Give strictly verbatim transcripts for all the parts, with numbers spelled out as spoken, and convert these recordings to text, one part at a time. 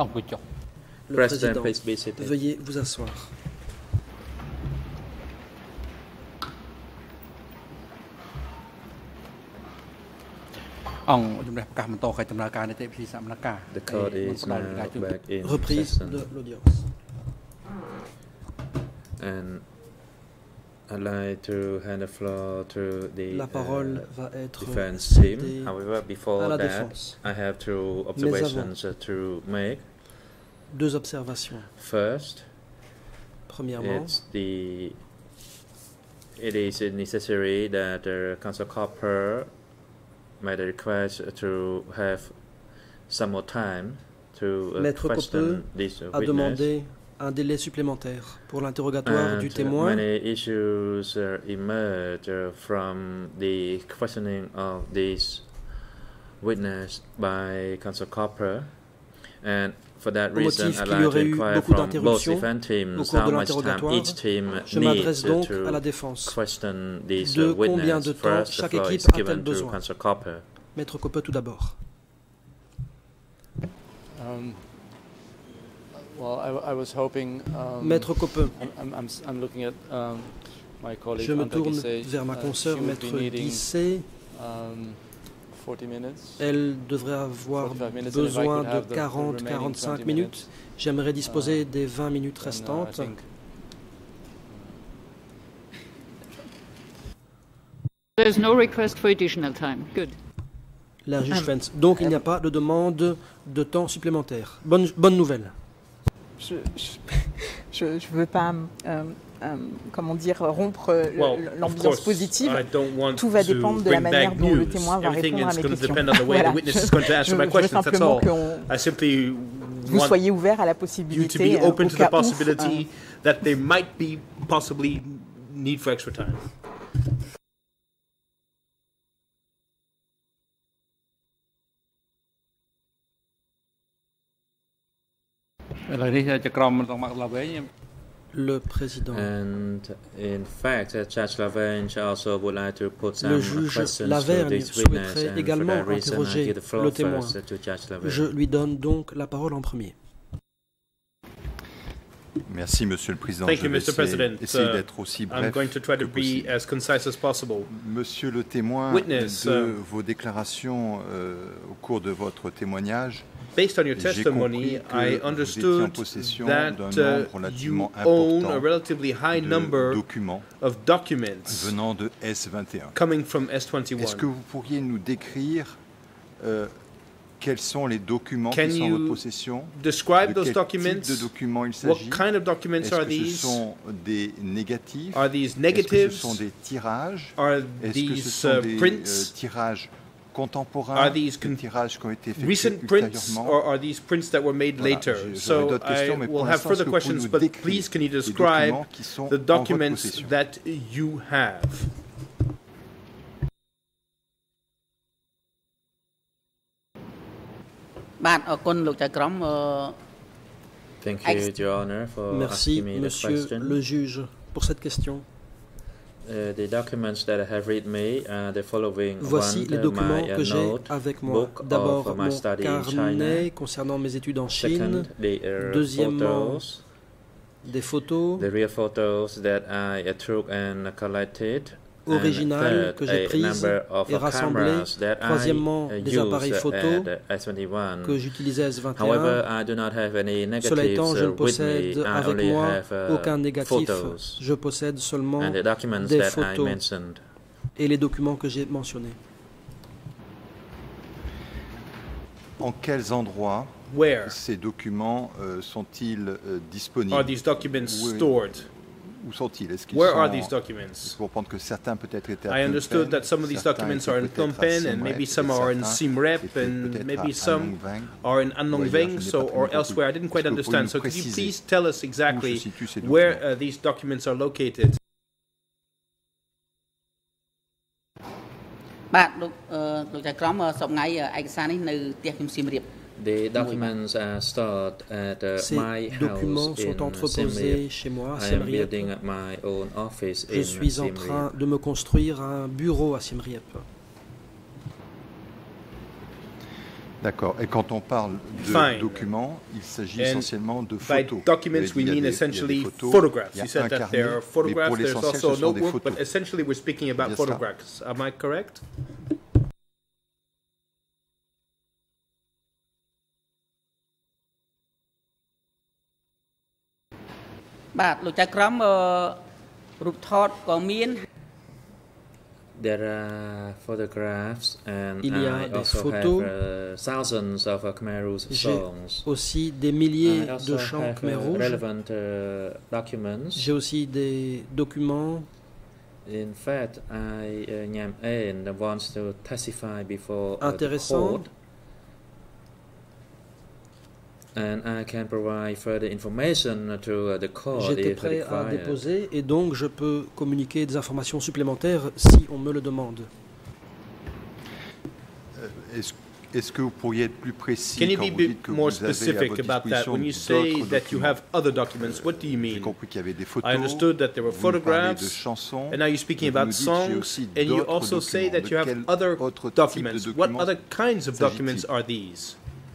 Le président, veuillez vous asseoir. The court is now back in Reprise session. de l'audience. And I'd like to hand the floor to the La parole uh, va être defense cédée team. However, à before la that, défense. I have two observations uh, to make. Deux observations. First, Premièrement, it's the it is necessary that the Council Copper made a request to have some more time to uh, Maître question Copeux this a witness. demandé un délai supplémentaire pour l'interrogatoire du And témoin. many issues uh, emerge uh, from the questioning of this witness by Council Copper, and for that Au reason, motif I'd qu'il y like to aurait eu inquire beaucoup from both d'interruptions defense au teams cours how de much time l'interrogatoire, each team je needs m'adresse donc to à la défense. question this De uh, combien witness. de temps First, the chaque floor équipe is a-t-elle given to besoin? Council Copper. Maître Copeux tout d'abord. Um, well, I, I was hoping. Um, Maître Copeux, I'm, I'm, I'm looking at um, my colleague. je me Anta tourne Guissé. vers ma Uh, consoeur, she would be Maître needing, Guissé. um, forty minutes. Elle devrait avoir forty-five minutes, besoin and if I could de have the- the quarante à remaining quarante-cinq twenty minutes. J'aimerais disposer uh, des vingt minutes then, uh, I restantes. think There's no request for additional time. Good. La juge Fentz. Donc il n'y a pas de demande de temps supplémentaire. Bonne, bonne nouvelle. Je ne veux pas, euh, euh, comment dire, rompre le- Well, l'ambiance of course, positive. I don't want Tout va to dépendre de la bring manière bad dont le news. témoin va Everything répondre à is mes going to questions. depend on the way Voilà. the witness is going to answer Je- my je veux questions. That's simplement all. qu'on- I simply Vous want soyez ouvert à la you to possibilité, be euh, open au to the cas où, possibility that there might be possibly need for extra time. Le président. And in fact, uh, Judge Lavergne also would like to put some Le juge questions to Lavergne this witness, souhaiterait and for également that reason, I interroger give the floor le témoin. first to Judge Lavergne. Je lui donne donc la parole en premier. Merci, Monsieur le Président. Thank Je you, vais Mister essayer, President. essayer Uh, d'être aussi I'm bref going to try que to be possible. as concise as possible. Monsieur le témoin, Witness, de uh, vos déclarations euh, au cours de votre témoignage, Based on your j'ai testimony, compris que I vous étiez en understood possession that d'un uh, nombre you relativement own a important relatively high de number documents of documents venant de S vingt et un. coming from S twenty-one. Est-ce que vous pourriez nous décrire euh, quels sont les documents Can qui sont en votre you possession? describe De those quel documents? type de documents il What s'agit? kind of documents Est-ce are que ce these? sont des négatifs? Are these Est-ce que negatives? ce sont des tirages? Are Est-ce que ce these sont uh, des euh, prints? tirages contemporains, Are these des con- tirages qui ont été effectués Recent prints, ultérieurement? or are these prints that were made Voilà, later? j'ai- j'aurais So d'autres I questions, mais pour will have l'instant, further est-ce que vous pouvez questions, nous but décrire please can you les describe documents qui sont the en votre documents possession? that you have? Thank you, Your Honor, for Merci, asking me the Monsieur question. le juge, pour cette question. Uh, the documents that I have read me are the following. Voici One, les uh, documents my, uh, que j'ai note avec moi. book D'abord, of my mon study in China. carnet concernant mes études en Chine. Second, the uh, Deuxièmement, photos, des photos the real photos that I uh, took and collected. originales And que third, j'ai a prises number of et uh, rassemblées. cameras that Troisièmement, I, uh, des appareils used photo at S twenty-one. que j'utilisais à S vingt et However, un. I do not have any Cela negatives étant, je ne uh, with me. possède I avec only moi have uh, aucun négatif. photos Je possède seulement and the documents des that I photos mentioned. et les documents que j'ai mentionnés. En quels endroits Where ces documents euh, sont-ils euh, disponibles? are these documents Oui. stored? Où sont-ils? Est-ce qu'ils Where sont... are these documents? Pour comprendre que certains peut-être étaient à I Phnom understood Penh, that some of these certains documents étaient are in peut-être Phnom à Penh, Siem and maybe Reap, some et are in certains Siem Reap, étaient and peut-être maybe à some Anh Vang. are in Ou An ailleurs, Veng, je n'ai so pas or très elsewhere. I bien didn't quite compris. Est-ce que vous pouvez understand. nous So could you préciser please tell us où se exactly situent ces where documents? uh, these documents are located? បាទលោកអឺលោកចៅក្រមសប្តាហ៍ថ្ងៃឯកសារនេះនៅផ្ទះខ្ញុំសៀមរាប The documents are stored at uh, Ces my documents house sont in Siem entreposés Reap. chez moi à I Siem am Reap. building my own office Je in suis en Siem train Reap. de me construire un bureau à Siem Reap. D'accord. Et quand on parle de Fine. documents, il s'agit And essentiellement de by photos. documents, Vous we avez dit, il y a mean des- il y a des essentially photos, photographs. il y a You said un that carnet, there are mais photographs, pour there's l'essentiel, also a ce sont des notebook, but photos. essentially we're speaking about Bien cela. photographs. Am I correct? បាទលោកចៅក្រមអឺរូបថតក៏មាន There are photographs, and Il y a I des also photos. have uh, thousands of uh, Khmer Rouge J'ai songs. aussi des milliers I also de chants have Khmer uh, Rouge. relevant uh, documents. J'ai aussi des documents. In fact, I, uh, Nhem En wants to testify before uh, the Intéressant. court, and I can provide further information to uh, the court J'étais if prêt à required. déposer et donc je peux communiquer des informations supplémentaires si on me le demande. Euh, Est-ce est-ce que vous pourriez être plus précis Can you quand be a vous bit dites que more vous avez à specific votre about that? disposition When you say d'autres that you documents? have other documents, what do you J'ai mean? compris qu'il y avait des photos. I understood that there were vous nous parlez de photographs, chansons, and now you're speaking et vous about nous dites qu'il y a songs, aussi and you d'autres also say documents. that you De have quel other autre type de documents. What documents other kinds of documents s'agit-il? are these?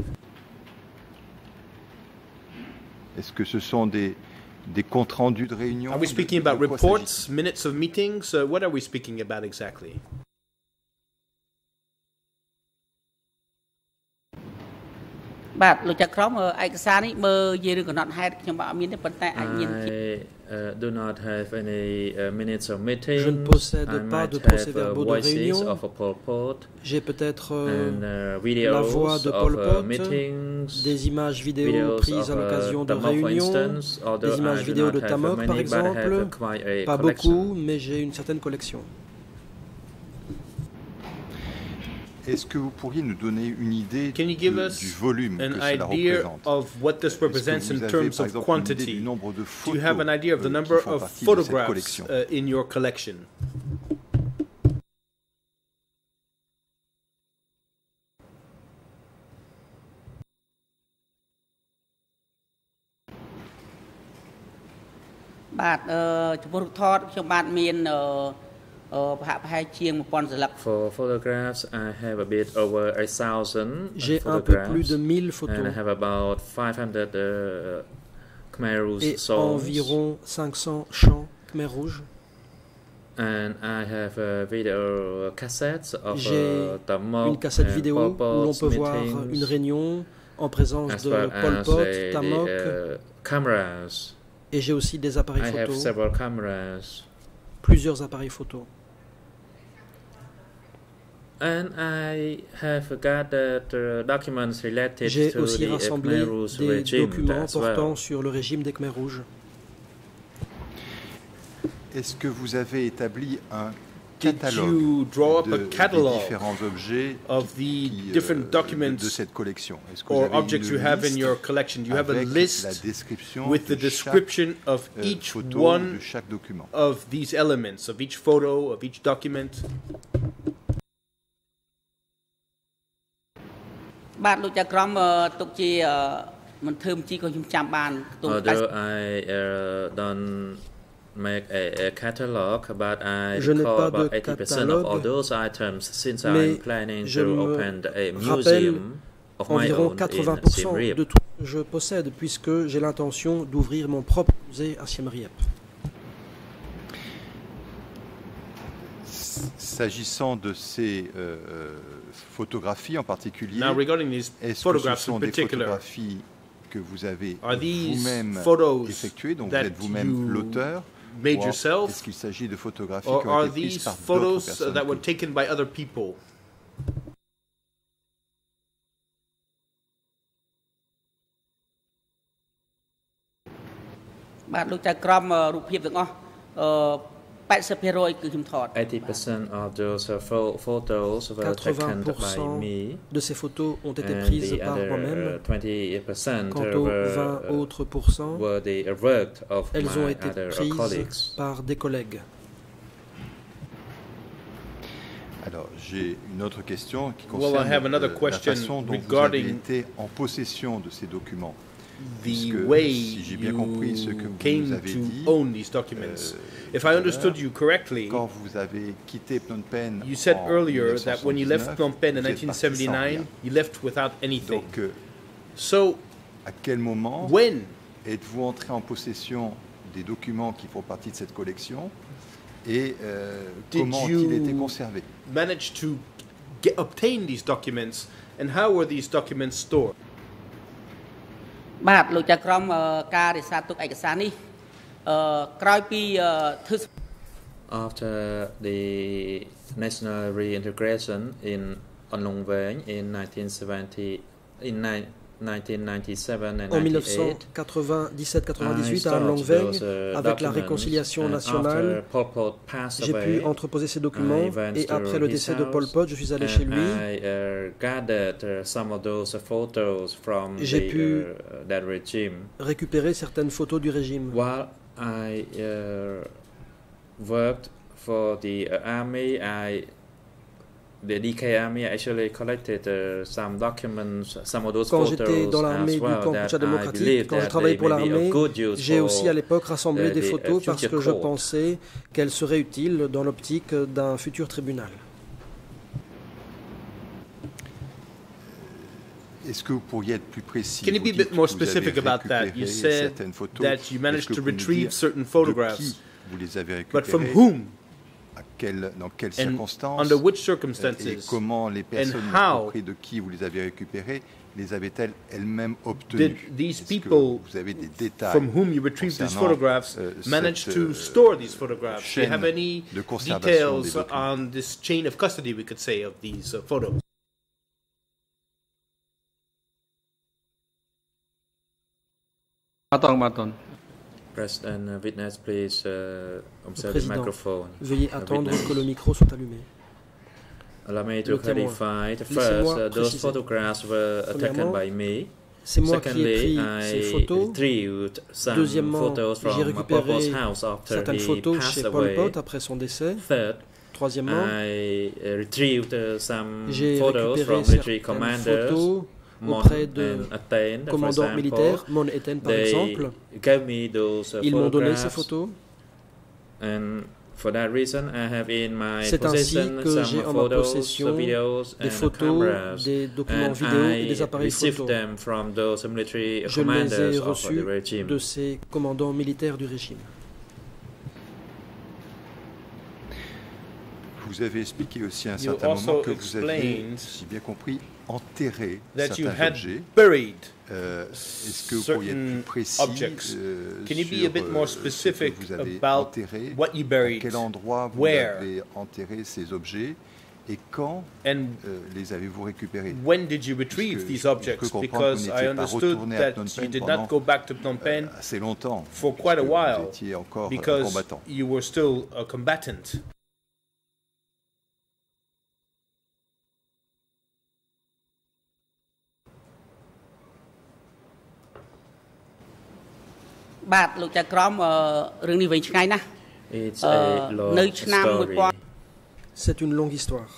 Est-ce que ce sont des, des comptes rendus de réunion? Are we De- speaking de about quoi reports, s'agit-il? minutes of meetings? Uh, what are we speaking about exactly? បាទលោកចៅក្រមអឺឯកសារនេះមើលនិយាយរឿងកំណត់ហេតុខ្ញុំបាទអត់មានទេប៉ុន្តែអាចមានជា I uh, do not have any uh, minutes of meetings. Je ne possède I pas might de have, uh, procès-verbaux de voices réunion. of a Pol Pot J'ai peut-être euh, and uh, videos la voix de of Pol uh, Pot, meetings, des images vidéo videos prises of, à uh, l'occasion de Tamok, for réunions, instance, although des images I do vidéo not de have Tamok many, par but I have exemple. a quite a Pas collection. beaucoup, mais j'ai une certaine collection. Est-ce que vous pourriez nous donner une idée Can you give de- us du volume an que cela idea représente? of what this Est-ce que represents vous in avez, terms par of exemple, une idée quantity? du nombre de Do photos you have an idea of the euh, number qui font of partie de cette photographs collection? uh, in your collection? បាទអឺចំពោះរូបថតខ្ញុំបាទមានអឺអឺប្រហាក់ប្រហែលជាងone thousand សន្លឹក For photographs, I have a bit over a thousand J'ai un peu photographs, plus de mille and photos I have about five hundred uh, Khmer Rouge et songs. environ cinq cents chants Khmer Rouge. And I have uh, video cassettes of J'ai uh, Tamok une cassette and vidéo Pol où l'on Pot's peut voir meetings, une réunion en présence as de well Pol as Pot, the, Tamok, the, uh, cameras. et j'ai aussi des appareils I have photo, several cameras. plusieurs appareils photo. And I have gathered uh, documents related J'ai to aussi the uh, rassemblé Khmer Rouge des regime documents as portant well. sur le régime des Khmer Rouges. Est-ce que vous avez établi un Did catalogue you draw up de, a des catalog différents objets of the qui, euh, different de, documents de cette collection? Est-ce que vous or avez objects une you have in liste your collection? Do you have a avec la list description with the de description chaque, of euh, each photo one de chaque document? of these elements, of each photo, of each document? បាទលោកចៅក្រមអឺទុកជាអឺមិនធ្វើមជីក៏ខ្ញុំចាំបានខ្ទង់ Although I uh, don't make a, a catalog, but I Je n'ai recall pas de about eighty percent of all catalogue, those items since mais I'm planning je to me open a rappelle museum of my Environ own in quatre-vingts pour cent Siem Reap. de tout ce que je possède, puisque j'ai l'intention d'ouvrir mon propre musée à Siem Reap. S'agissant de ces euh, photographies en particulier, Now, regarding these est-ce que ce photographs sont in des particular, photographies que vous avez are these vous-même photos effectuées, donc vous that êtes vous-même you l'auteur, made ou yourself, est-ce qu'il s'agit de photographies or qui ont are été prises these par d'autres photos uh, personnes? that were que- taken by other people? បាទលោកចៅក្រមអឺរូបភាពទាំងអស់អឺeighty percent គឺខ្ញុំថត eighty percent of those uh, pho- photos were taken by quatre-vingts pour cent me, de ces photos ont été and prises the par other moi-même. uh, twenty percent Quant aux were, vingt uh, autres pourcents, were the work of elles ont my été other uh, prises colleagues. par des collègues. Alors, j'ai une autre question qui Well, I concerne have another euh, la question façon dont vous avez regarding été en possession de ces documents. the Puisque, way si j'ai bien compris ce que you vous came nous avez to dit, own these documents. euh, If I understood you correctly, quand vous avez quitté Phnom Penh you said en earlier that when you left mille neuf cent Phnom Penh in soixante-dix-neuf, nineteen vous êtes parti sans seventy-nine, rien. you left without anything. Donc, euh, So, à quel moment when êtes-vous entré en possession des documents qui font partie de cette collection et euh, Did comment ont-ils été you- conservés? manage to get, obtain these documents, and how were these documents stored? បាទលោកចៅក្រមអឺការរក្សាទុកឯកសារនេះអឺក្រោយពីអឺធ្វើ After the national reintegration in on Long Veng in nineteen seventy, in ni- nineteen ninety-seven and En ninety-eight, dix-sept I quatre-vingt-dix-huit à stored Long Veng, those, uh, avec la documents, réconciliation and nationale, after Pol Pot passed j'ai away, pu entreposer ces documents I went et to après le his décès de house, Pol Pot, je suis allé chez and lui. I uh, gathered uh, some of those uh, photos from J'ai the, pu uh, that regime. récupérer certaines photos du régime. While I uh, worked for the uh, army, I the D K army actually collected uh, some documents, some of those Quand j'étais photos dans as l'armée du well camp that Pucha I démocratique, believe quand j'ai that travaillé they pour may be of l'armée, good use j'ai aussi for à l'époque rassemblé uh, des the, uh, photos parce future que je court. pensais qu'elles seraient utiles dans l'optique d'un futur tribunal. Est-ce que vous pourriez être plus précis? Can you Vous be a dites bit more que vous avez specific about that? récupéré You said certaines photos. that you managed Est-ce que to vous pouvez nous retrieve dire certain de photographs, qui vous les avez but from récupérés, whom à quelle- dans quelles and circonstances, under which euh, et circumstances comment les personnes how auprès de qui vous les avez récupérés les avaient-elles elles-mêmes obtenues? did these Est-ce que people vous avez des détails from whom you retrieved these concernant, photographs euh, managed cette, to euh, store these photographs? Do you chaîne have any de conservation des details documents? on this chain of custody, we could say, of these uh, photos? Matong, matong. President, uh, witness, please uh, observe the Président, microphone. Veuillez Uh, attendre witness. que le micro soit allumé. Allow me to Le témoin. clarify. The Laissez-moi first, uh, those préciser. photographs were uh, taken Premièrement, by me. C'est moi qui ai Secondly, pris ces I photos. retrieved some Deuxièmement, photos j'ai from Pol Pot's récupéré house after certaines he photos passed chez Pol away. Pot après son décès. Third, Troisièmement, I uh, retrieved uh, some j'ai photos récupéré from military certaines commanders, photos Mon auprès de and Aten, for commandants example. militaires, Mon et Ten par They exemple. gave me those uh, Ils m'ont donné ces photographs, photos. and for that reason, I have in my C'est ainsi possession que some j'ai en ma photos, possession videos, des and photos, cameras. des documents And vidéo et I des appareils received photo. them from those military Je les ai commanders of the reçus regime. de ces commandants militaires du régime. Vous avez expliqué aussi à un You certain also moment que vous aviez, explained si j'ai bien compris, enterré that you certains had objets. buried Euh, Est-ce que vous pourriez être plus certain précis objects. euh, Can you be sur a bit euh, more ce que specific vous avez about enterré, what you à buried, quel endroit vous where, avez enterré ces objets et quand and euh, les avez-vous récupérés? when did you retrieve Puisque these je peux objects? comprendre que Because vous I n'étiez pas understood retourné à that Phnom you Penh did pendant, not go back to Phnom Penh euh, assez longtemps, for quite a puisque while, vous étiez encore euh, because combattant. you were still a combatant. បាទលោកចៅក្រមអឺរឿងនេះវិញឆ្ងាយណាស់ It's Uh, a long នៅឆ្នាំ story. មួយពាន់ C'est une longue histoire.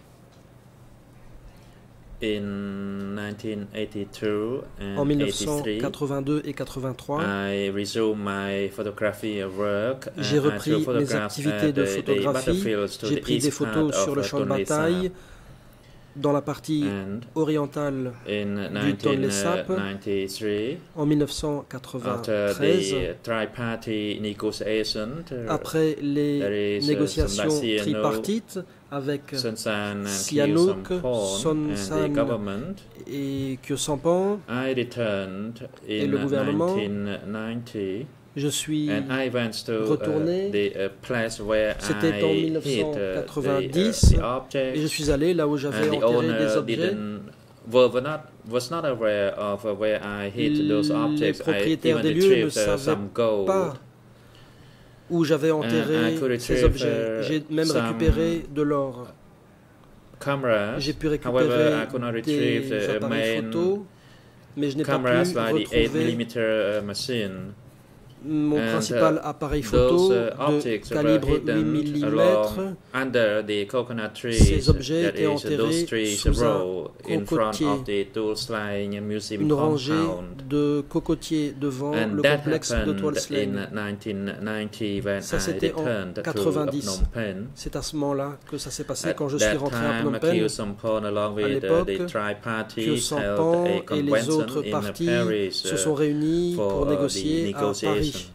In nineteen eighty-two En and mille neuf cent eighty-three, quatre-vingt-deux et quatre-vingt-trois, I resumed my photography work. and j'ai I took repris mes photographs activités at de the- the photographie. battlefields to J'ai the pris des east photos part sur of le champ de Tonle Sap. bataille dans la partie And orientale in du Tonle Sap nineteen ninety-three, en mille neuf cent after quatre-vingt-treize. the tri-party negotiation, uh, Après les there is, uh, négociations some Sihanouk, tripartites avec Son San and Sihanouk, Khieu Samphan Son and the San government, et Khieu Samphan, I returned Et in le gouvernement, nineteen ninety. je suis And I went to uh, retourné. the uh, place where C'était en I mille neuf cent hid uh, the, uh, quatre-vingt-dix, the et je objects, suis allé là où j'avais and the enterré owner des objets. didn't were, were not was not aware of uh, where I hid those Les objects. I propriétaires even des lieux ne retrieved uh, savaient some gold. pas où j'avais And I enterré could ces retrieve, objets. uh, J'ai même some récupéré de l'or. Cameras. J'ai pu However, récupérer I could not retrieve des the appareils main photo, mais je n'ai pas pu cameras like the eight retrouver millimeter uh, machine. mon And, principal uh, appareil photo those, uh, de objects were calibre huit hidden millimètres. along under the coconut trees. Ces objets That étaient is, enterrés those trees sous un row in front cocotier, of the Tool Slang Museum une rangée compound. de cocotiers devant And le that complexe de happened Tuol in Sleng. nineteen ninety when Ça, I c'était en returned to quatre-vingt-dix. Phnom Penh. C'est à ce moment-là que ça s'est passé At quand je suis that rentré à time, Phnom Penh. Kyo Samphan, along À with uh, l'époque, the Kyo tri-parties, Samphan held a et les convention autres in partis Paris se uh, sont réunis for pour uh, the négocier à negotiation. Paris.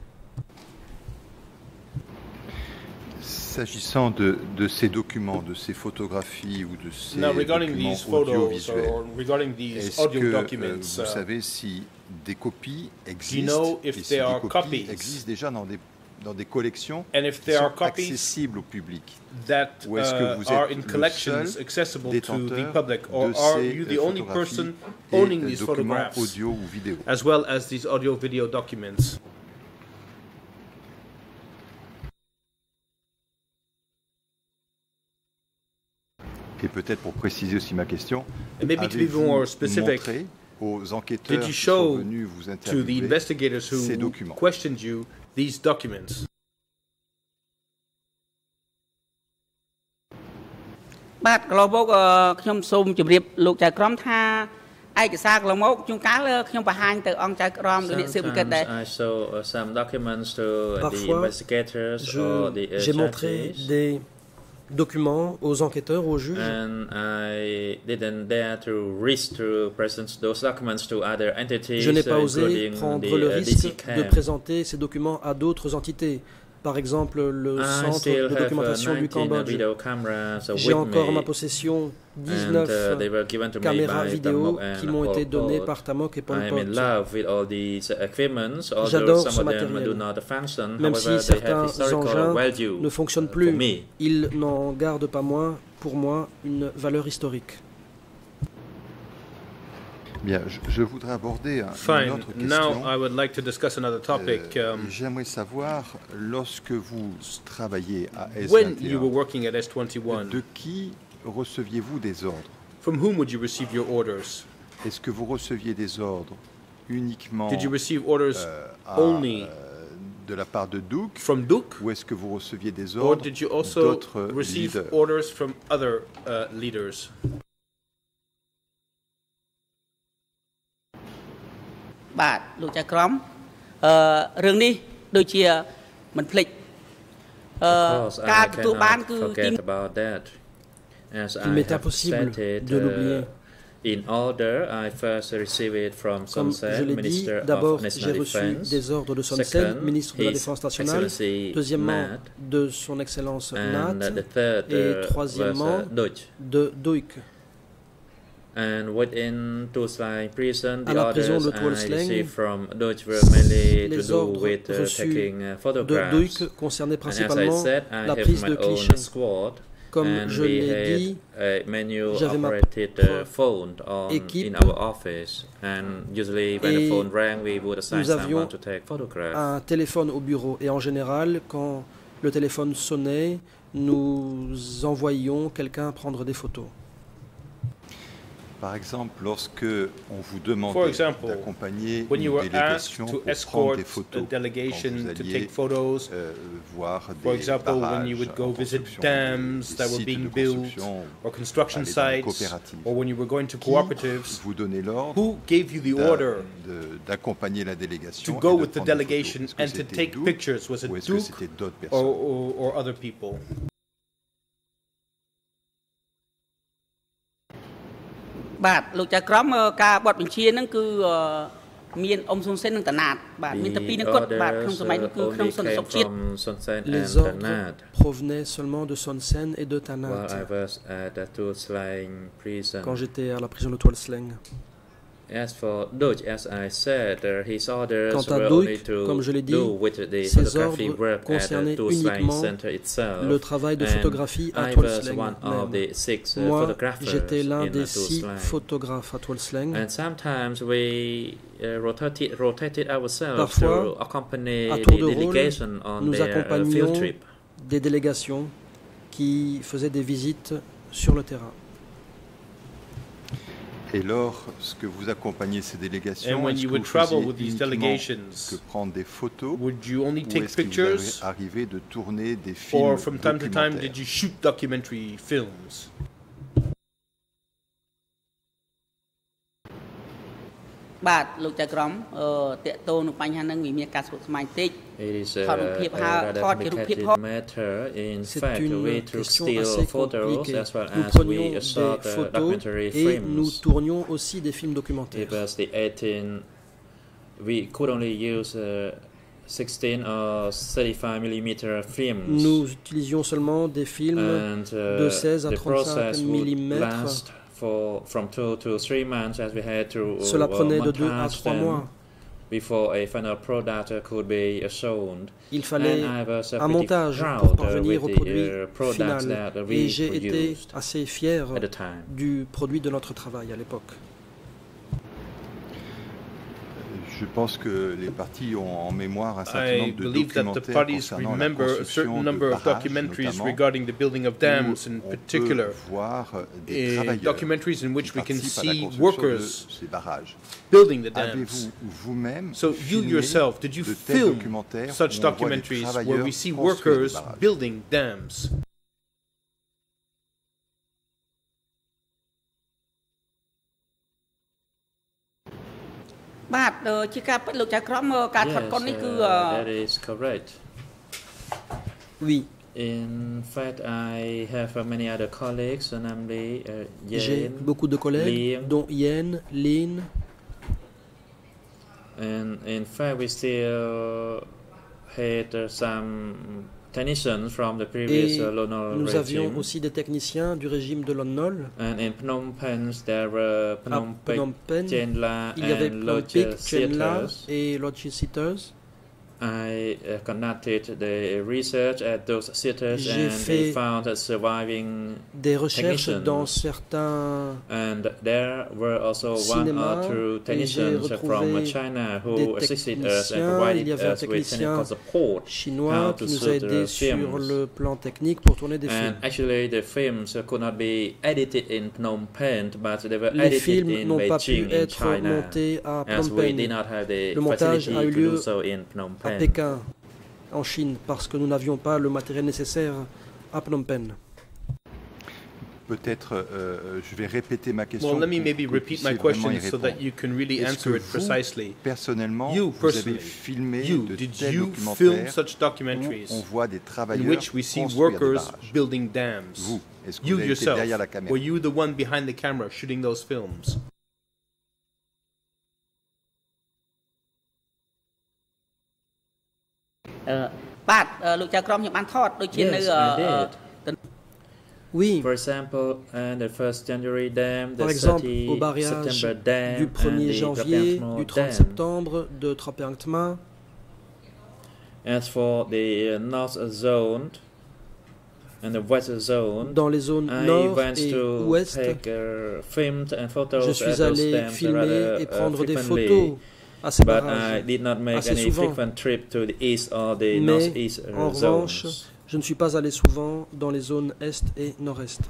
S'agissant de, de ces documents, de ces photographies ou de ces Now, regarding documents these photos audiovisuels, or regarding these est-ce audio que euh, documents, vous uh, savez si des copies know existent if et si there des are copies copies? existent déjà dans des, dans des collections and if qui there sont are copies accessibles au public? that Ou est-ce que uh, vous are êtes in le collections seul accessible to the détenteur public, or de are ces you euh, the only photographies person et owning euh, these documents photographs, audio ou vidéo? as well as these audio-video documents? Et peut-être pour préciser aussi ma question, And maybe to be avez-vous more specific, montré aux enquêteurs did you qui show sont venus vous to the interviewer investigators ces who documents? questioned you these documents? បាទកន្លងមកខ្ញុំសូមជម្រាបលោកចៅក្រមថាឯកសារកន្លងមកជួនកាលខ្ញុំបង្ហាញទៅអង្គចៅក្រមលោកអ្នកស៊ើបអង្កេតដែរ Sometimes I show uh, some documents to uh, the Parfois, investigators je- or the uh, j'ai montré judges, des documents aux enquêteurs, aux juges. and I didn't dare to risk to present those documents to other entities, Je n'ai pas uh, osé including prendre the le uh, risque D C de camp. présenter ces documents à d'autres entités. Par exemple, le I centre still de have uh, documentation du nineteen uh, Cambodge. video cameras uh, J'ai with encore en ma me, possession and uh, dix-neuf they were given to me caméras by vidéo Tamok qui and m'ont été Pol données Pot. par Tamok et Pol I am in Pot. love with all these uh, equipments, although J'adore some ce of them matériel. do not function. Même However, si they have certains historical engins value ne fonctionnent uh, for plus, me. ils n'en gardent pas moins, pour moi, une valeur historique. Bien, je, je voudrais aborder un- une Fine. autre Now question. I would like to discuss another topic. Euh, Um, J'aimerais savoir, lorsque vous travaillez à S when you were vingt et un, working at S twenty-one, de qui receviez-vous des ordres? from whom would you receive your orders? Est-ce que vous receviez des ordres uniquement Did you receive orders euh, à, only euh, de la part de Duke, from Duke, ou est-ce que vous receviez des or ordres did you also d'autres receive leaders? orders from other uh, leaders? បាទលោកចៅក្រមអឺរឿងនេះដូចជាមិនភ្លេចអឺ Of course, ការ I ទទួលបាន cannot គឺទី forget about that. As Il I m'est have impossible stated, de l'oublier. uh, in order, I first received it from Son Comme je Sen, l'ai dit, Minister d'abord of j'ai National reçu Defense. des ordres de Son Sen, Second, ministre de la His Défense nationale. Excellency Deuxièmement, Matt. de son Excellence And Nat. uh, the third Et uh, troisièmement, was uh, Deutsch. de Duik. And within Tuol Sleng prison, À the la prison orders de Tuol I Sleng, received from Deutsch were mainly to les do ordres with uh, reçus taking uh, de photographs. Duik concernaient And as I principalement said, I la have prise my de own clichés. squad. Comme And je we l'ai had dit, a manual j'avais ma operated uh, propre phone on, équipe. in our office, and usually when the Et phone rang, we would assign nous avions someone to take photographs. un téléphone au bureau. Et en général, quand le téléphone sonnait, nous envoyions quelqu'un prendre des photos. Par exemple, lorsque on vous For demandait example, d'accompagner when you une were asked délégation to pour prendre escort des a photos, delegation quand vous to alliez take photos, euh, voir des for example, when barrages you would en go visit construction, dams des that were sites being de built, construction, or construction aller dans les sites, coopératives. or when you were going to Qui cooperatives, vous donnait l'ordre who gave you the d'a- order de- d'accompagner la délégation to et go de with the prendre des photos? delegation Est-ce que and to c'était take Duke pictures? Was it ou est-ce que Duke c'était d'autres or, personnes? or, or other people? បាទលោកចៅក្រមអឺការបទបញ្ជាហ្នឹងគឺអឺមានអ៊ំស៊ុនសេននិងតាណាតបាទមានតែពីរហ្នឹងគាត់បាទក្នុងសម័យនោះគឺក្នុងសន្តិសុខជាតិ from Son Sen Les and ordres Tanat, provenaient seulement de Son Sen et de while I Tanat was at the Tuol Sleng prison. quand j'étais à la prison de Tuol Sleng. As for Deutsch, as I said, uh, his orders Quant à were Duik, only to comme je l'ai dit, do with the ses photography ordres work at the concernaient Tuol Sleng uniquement Center itself. le travail de And photographie à I Tuol was Sleng one of même. the six uh, Moi, photographers j'étais l'un in des the Tuol six Sleng. photographes à Tuol Sleng. And sometimes we uh, rotated, rotated ourselves Parfois, to accompany à the tour de rôle, delegation on nous their uh, field accompagnions trip. des délégations qui faisaient des visites sur le terrain. Et lorsque vous accompagnez ces délégations, And when est-ce you que would vous travel faisiez with these uniquement delegations, que prendre des photos, would you only ou take est-ce que vous pictures, avez arrivé de tourner des films or from time to time documentaires? did you shoot documentary films? But លោកចៅក្រមអឺតកតូននឹងបញ្ហាហ្នឹងវាមានការស្មុគស្មាញតិច It is a, ថតរូបភាព a ហើយ rather ថតជារូបភាព complicated ផង matter. In C'est fact, une we took question still assez photos compliquée. as well Nous as prenions we des shot uh, photos documentary et nous films. tournions aussi des films documentaires. Because the eighteen, we could only use uh, sixteen or thirty-five millimeter films. Nous utilisions seulement des films and uh, de seize à the trente-cinq process would millimètres. last for from two to three months as we had to Cela uh, prenait de deux à montage trois them mois. before a final product could be shown. Il fallait And I was uh, un pretty montage proud, pour uh, parvenir au with produit the, uh, products final. that we Et j'ai été produced assez fier at the time. du produit de notre travail à l'époque. Je pense que les parties ont en mémoire un certain I nombre de believe that the documentaires parties concernant la remember a construction certain de number of barrages, documentaries notamment, regarding the building of dams in où on particular. peut voir des Eh, travailleurs documentaries in which qui we can participent à la see construction workers de ces barrages. building the dams. Avez-vous vous-même So you filmé yourself, did you de tels film documentaires such où on voit des documentaries where travailleurs we see construire des workers barrages? building dams? But ជាការពិតលោកចៅក្រមការថតកុននេះ Yes, គឺ uh, that is correct. Oui, In fact, I have uh, many other colleagues, uh, namely uh, j'ai Yen, beaucoup de collègues, Liam. dont Yen, Lin, and in fact, we still had uh, some technicians from the previous et uh, Lonol nous avions regime. aussi des techniciens du régime de l'On Nol. And in Phnom Penh, there were Phnom Penh, Phnom Penh, Chenla, Il y avait and Phnom Lodge Penh, Chenla theaters. et Lodge Theaters. I uh, conducted the research at those theaters J'ai and fait we found a surviving des recherches technicians. dans certains And there were also one cinémas or two et j'ai technicians from retrouvé China who des assisted us and techniciens. Il provided y avait un us with technicien technical support chinois how qui to nous a shoot aidés the sur films. le plan technique pour tourner des And films. actually the films could not be edited in Phnom Penh, but they were Les edited films in n'ont pas pu Beijing in être China, montés à as Phnom we Penh, did not have the Le montage facility a eu to do lieu so in Phnom à Penh. Pékin, en Chine, parce que nous n'avions pas le matériel nécessaire à Phnom Penh. Peut-être, euh, je vais répéter ma question. Well, let me pour maybe que vous repeat my puissiez vraiment question y so that répondre. you can really Est-ce answer que it vous, precisely. personnellement, You, vous avez personally, filmé You, de did tels you film documentaires such où documentaries on voit des in travailleurs which we see construire des workers barrages? building dams? Vous, est-ce que You vous avez été yourself, derrière la caméra? were you the one behind the camera shooting those films? Uh, បាទលោកចៅក្រមខ្ញុំបានថតដូចជានៅ Yes, I did. Oui, For example, and the first January dam, the par exemple, au thirty barrage September dam, du and premier the janvier, Trapeangmo du trente dam. septembre, de Trapeang Thma. As for the uh, north zone and the west zone, Dans les zones I nord went et to ouest, take uh, films and photos je at suis those allé dams filmer rather, et uh, prendre des frequently. photos à ces But I barrages. did not make assez any souvent. frequent trip to the east or the Mais, northeast uh, en revanche, zones. je ne suis pas allé souvent dans les zones est et nord-est.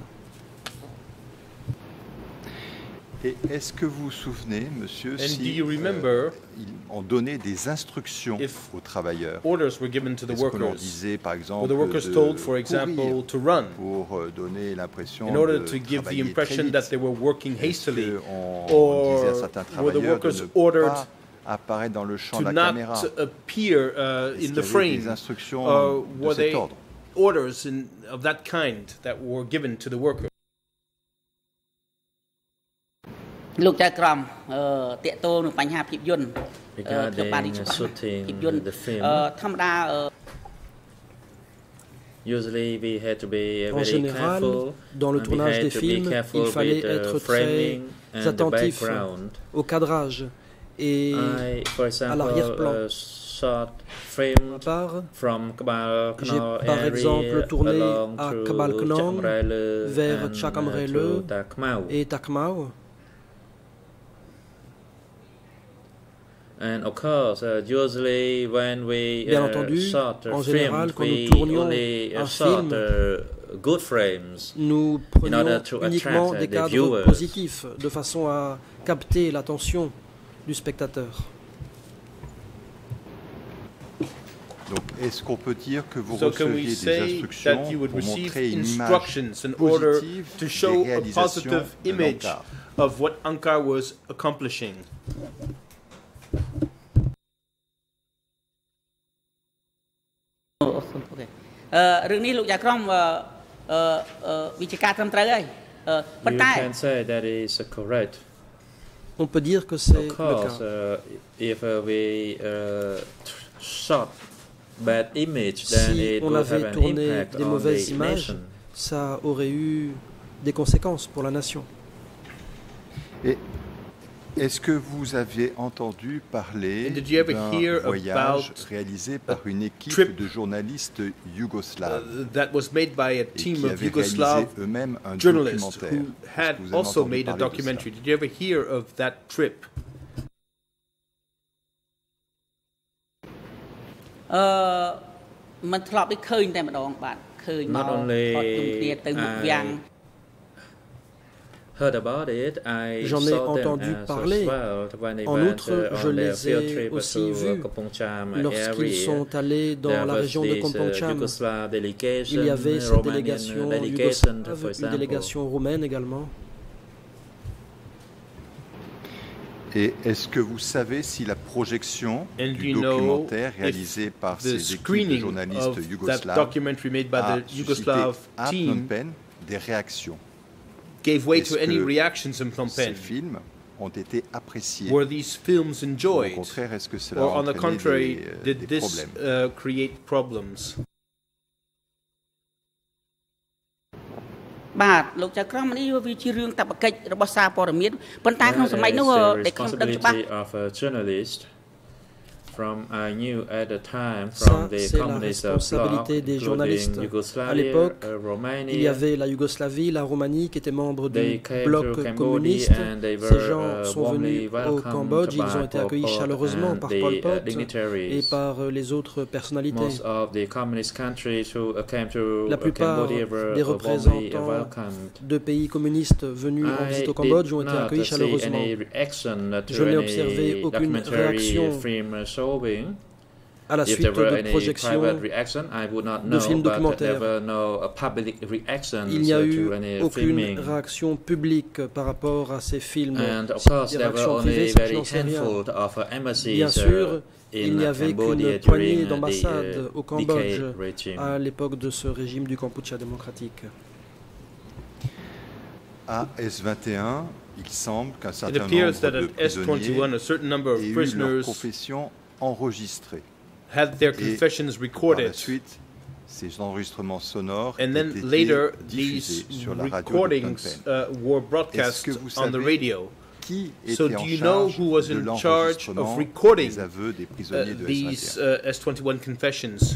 Et est-ce que vous vous souvenez, monsieur, And si do you remember euh, ils ont donné des instructions if aux travailleurs? orders were given to the Est-ce que l'on workers? disait, par Were exemple, the workers de told, for example, courir to run pour euh, donner l'impression in order de to give the travailler très impression vite? that they were working Est-ce hastily, qu'on or disait à certains were the travailleurs de workers ne ordered pas apparaître dans le champ to de la caméra? not appear uh, Est-ce in qu'il y the avait frame? des instructions Uh, de were cet they ordre? orders in, of that kind that were given to the workers? លោកចៅក្រមអឺតកតោនឹងបញ្ហាភាពយន្តខ្ញុំបាន Regarding រៀប uh, ច្បាស់ភាព shooting យន្ត the film, អឺធម្មតាអឺ usually we had to be uh, En very général, careful. dans le and we tournage had des to be films, careful il fallait with, uh, être framing très and the attentif background. au cadrage. Et I, for example, l'arrière-plan. uh, shot film à part, from Kabal j'ai Knor par exemple area tourné along à through Kabal Knong, Chakamrele vers and, uh, Chakamrele through Takmau. et Takmao. And of course, uh, usually when we Bien uh, entendu, shot a en film, général, quand we nous tournions only uh, un shot film, uh, good frames Nous in order prenions to uniquement attract des the cadres viewers. positifs de façon à capter l'attention du spectateur. Donc, est-ce qu'on peut dire que vous So can we receviez des say instructions that you would pour receive montrer une image instructions in order positive to des show a réalisations positive de image l'Ankar? of what Ankar was accomplishing? Okay. អឺរឿងនេះលោកយ៉ាក្រមអឺអឺវិជាការត្រឹមត្រូវហើយអឺប៉ុន្ You តែ can say that is correct. On peut dire que c'est Of le course, cas. uh, if uh, we uh, shot bad image, then Si it on will avait have an tourné impact des on mauvaises the images, nation. ça aurait eu des conséquences pour la nation. Et est-ce que vous avez entendu parler And did you ever hear d'un voyage about réalisé par une équipe trip, de journalistes yougoslaves Uh, that was made by a et team qui of avaient Yugoslav réalisé eux-mêmes un journalists documentaire? who Est-ce had que vous avez also entendu made a parler de documentary. ça? Did you ever hear of that trip? អឺមិនធ្លាប់ได้ឃើញតែម្ដងបាទឃើញមក Not only ថតជុំគ្នាទៅមុខវាំង Heard about it, I J'en ai saw them entendu as parler. well when they En went outre, uh, je on their les field ai trip aussi to vus Kompongcham lorsqu'ils area. sont allés dans There la was région de this, uh, Kompongcham. Yugoslav delegation, Il y avait cette Romanian délégation delegation, for yougoslave, une example. délégation roumaine également. Et est-ce que vous savez si la projection And du you know documentaire if réalisé par the ces équipes de screening journalistes of that yougoslaves documentary made by a the suscité Yugoslav à Phnom team Penh des réactions? gave way Est-ce to any que reactions in Phnom Ces Penh? films ont été appréciés? Were these films Ou au enjoyed? contraire, est-ce que cela Or a on the entraîné contrary, des, euh, did des this problèmes? uh, create problems? បាទលោកចៅក្រមនេះវាជារឿងតបកិច្ចរបស់សារព័ត៌មានប៉ុន្តែក្នុងសម័យនោះ That is ដែល the ខ្ញុំដឹងច្បាស់ responsibility of a journalist. From I knew at the time Ça, from the c'est la communist bloc, responsabilité des journalistes. including À Yugoslavia, l'époque, uh, Romania. Il y avait la Yougoslavie, la Roumanie qui étaient membres They du came bloc to Cambodia communiste. and they Ces were, gens uh, sont venus warmly au welcomed Cambodge, ils ont by été Pol accueillis Pot chaleureusement and par the, Pol uh, Pot dignitaries. et par euh, les autres personnalités. Most of the communist countries who uh, came to La uh, plupart Cambodia were des uh, warmly représentants welcomed. de pays communistes venus en I visite au did Cambodge ont été not accueillis see chaleureusement. any reaction to Je n'ai any observé aucune documentary réaction film showing. à la If suite there were de any projection private reaction, I would not de know, films but there documentaires. were no uh, public reactions Il n'y a uh, eu to any aucune filming. réaction publique par rapport à ces films. And of Si course, des there were réactions only privées, ça, je very n'en sais rien. handful of uh, embassies Bien sûr, uh, il in n'y avait Cambodia qu'une poignée during uh, d'ambassades the uh, au Cambodge decade regime. à l'époque de ce régime du Kampuchea démocratique. À S vingt et un, il semble qu'un It certain appears nombre that de at S twenty-one, prisonniers a certain number of aient eu leur prisoners confession enregistrée. had their Et confessions par la recorded. suite, ces enregistrements sonores And then étaient later, diffusés these sur la radio de Phnom recordings Penh. uh, were broadcast Est-ce que vous on the savez radio. Qui So était do en you know charge who was de in charge of l'enregistrement recording des aveux des uh, prisonniers de these S vingt et un? uh, S twenty-one confessions?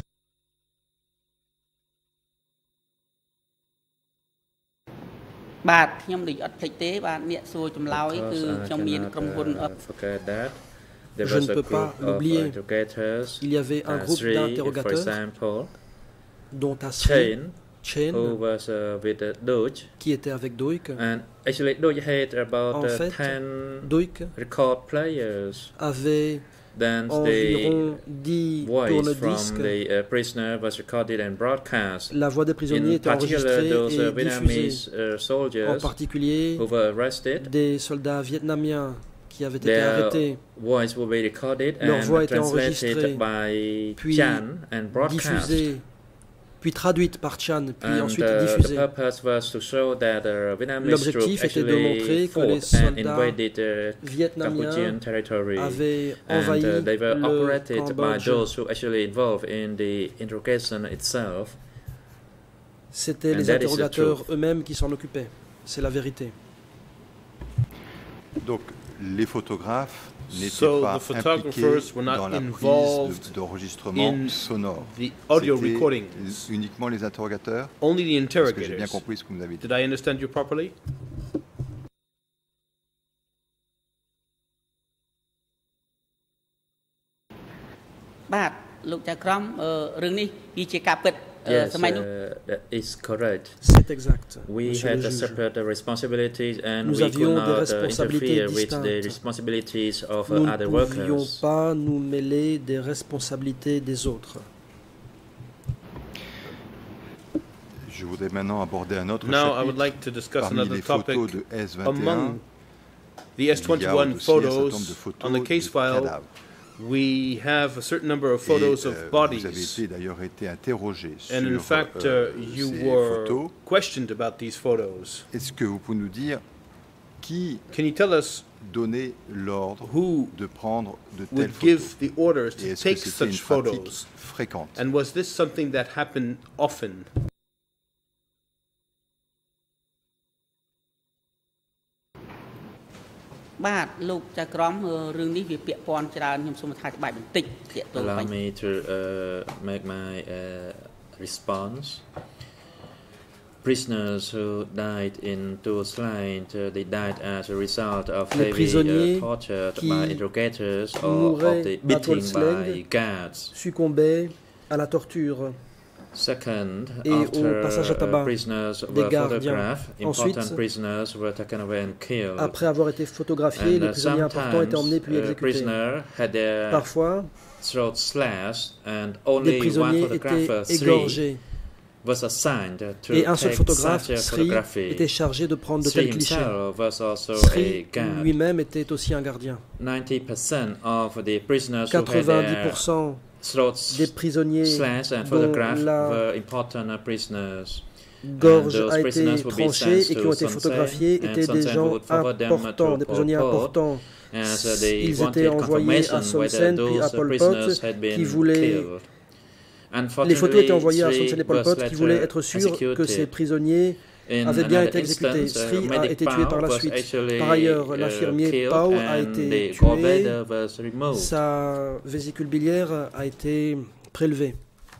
បាទខ្ញុំដូចអត់ភ្លេចទេបាទអ្នកសួរចម្លើយ Of គឺ course, I ខ្ញុំមាន cannot, ក្រុមហ៊ុន uh, forget that. There Je was ne a peux pas group of l'oublier. interrogators, Il y avait un uh, groupe three, for d'interrogateurs, example, dont Asri, Chain, Chen, who was uh, with uh, Deutsch. qui était avec Doik. And actually, Deutsch had about En uh, fait, ten Doik record players. avait Then environ the dix voice from tourne-disques. the uh, prisoner was recorded and broadcast. La voix des prisonniers In était particular, enregistrée those uh, et diffusée. Vietnamese uh, En soldiers particulier, who were arrested, des soldats vietnamiens qui avaient été their arrêtés, voice will be recorded Leur voix and était enregistrée, translated by puis Chan and broadcast. diffusée, puis traduite par Chan, puis And ensuite uh, the diffusée. purpose was to show that uh, Vietnamese L'objectif troops était de montrer actually que les fought and soldats invaded uh, vietnamiens Cambodian territory. avaient And envahi uh, they were le operated by Cambodge. those who actually involved in the interrogation itself. C'étaient And les that is the interrogateurs truth. eux-mêmes qui s'en occupaient. C'est la vérité. Donc, les photographes n'étaient So pas the photographers impliqués were not dans la involved prise de- d'enregistrement in sonore. the audio C'était recordings. uniquement les interrogateurs. Only the Est-ce que j'ai bien interrogators. compris ce que vous avez dit? Did I understand you properly? បាទលោកចៅក្រមអឺរឿងនេះវាជាការពិត Yes, សម័យនោះ uh, that is correct. C'est exact. We Monsieur had le a juge. separate responsibilities and Nous we avions could des not uh, responsabilités interfere with the distinctes. responsibilities of uh, Nous ne other pouvions workers. pas nous mêler des responsabilités des autres. Je voudrais maintenant aborder un autre Now, I chapitre. would like to discuss Parmi another les topic. photos de S vingt et un, Among the S il y a twenty-one aussi un certain nombre de photos photos on the case de file, cadavres. we have a certain number of photos Et, of euh, bodies. Vous avez été d'ailleurs été interrogé sur And in fact, euh, uh, you ces were photos. questioned about these photos. Est-ce que vous pouvez nous dire qui Can you tell us donnait l'ordre who de prendre de telles would photos? give the orders Et to est-ce que take c'était une such pratique photos? fréquente? And was this something that happened often? But look, ចៅក្រមរឿងនេះវាពាក់ព័ន្ធច្រើនខ្ញុំសូមអធិប្បាយបន្តិចទាក់ទង Allow បញ្ហា me to uh, make my uh, response. Prisoners who died in Tourslide, uh, they died as a result of Les heavy prisonniers uh, torture qui by interrogators or of mouraient the à beating Tourslade by guards. Succombaient à la torture Second, et au after passage à uh, tabac prisoners des were gardiens. photographed, Ensuite, important prisoners were taken away and killed. après avoir été photographiés, And, les uh, prisonniers importants étaient emmenés puis uh, exécutés. prisoners had their Parfois, throats slashed and des only one prisonniers photographer, étaient Sri, égorgés was assigned to et un seul take photographe, such a Sri, photography. était chargé de prendre de Sri tels clichés. himself was also a Sri guard. lui-même était aussi un gardien. ninety percent of the prisoners who had quatre-vingt-dix their pour cent throats des prisonniers slashed and dont photographed la were important uh, prisoners. gorge And those a été prisoners would be tranchée sent et qui to ont été Son photographiés Sen, and étaient Son des Sen gens would forward them importants, to des prisonniers Pol Pot, importants. as uh, they Ils wanted étaient envoyés à confirmation Son whether Sen puis à those Pol prisoners Pot had been qui voulaient... killed. Les photos étaient envoyées à Son Sri Sen et Pol was Pot qui later voulaient être sûrs que ces executed. prisonniers In avaient bien another été exécutés. instance, uh, Sri a Medic été tué Pao par la was suite. actually, Par ailleurs, uh, l'infirmier killed Pao a and été the tué. gallbladder was removed. Sa vésicule biliaire a été prélevée.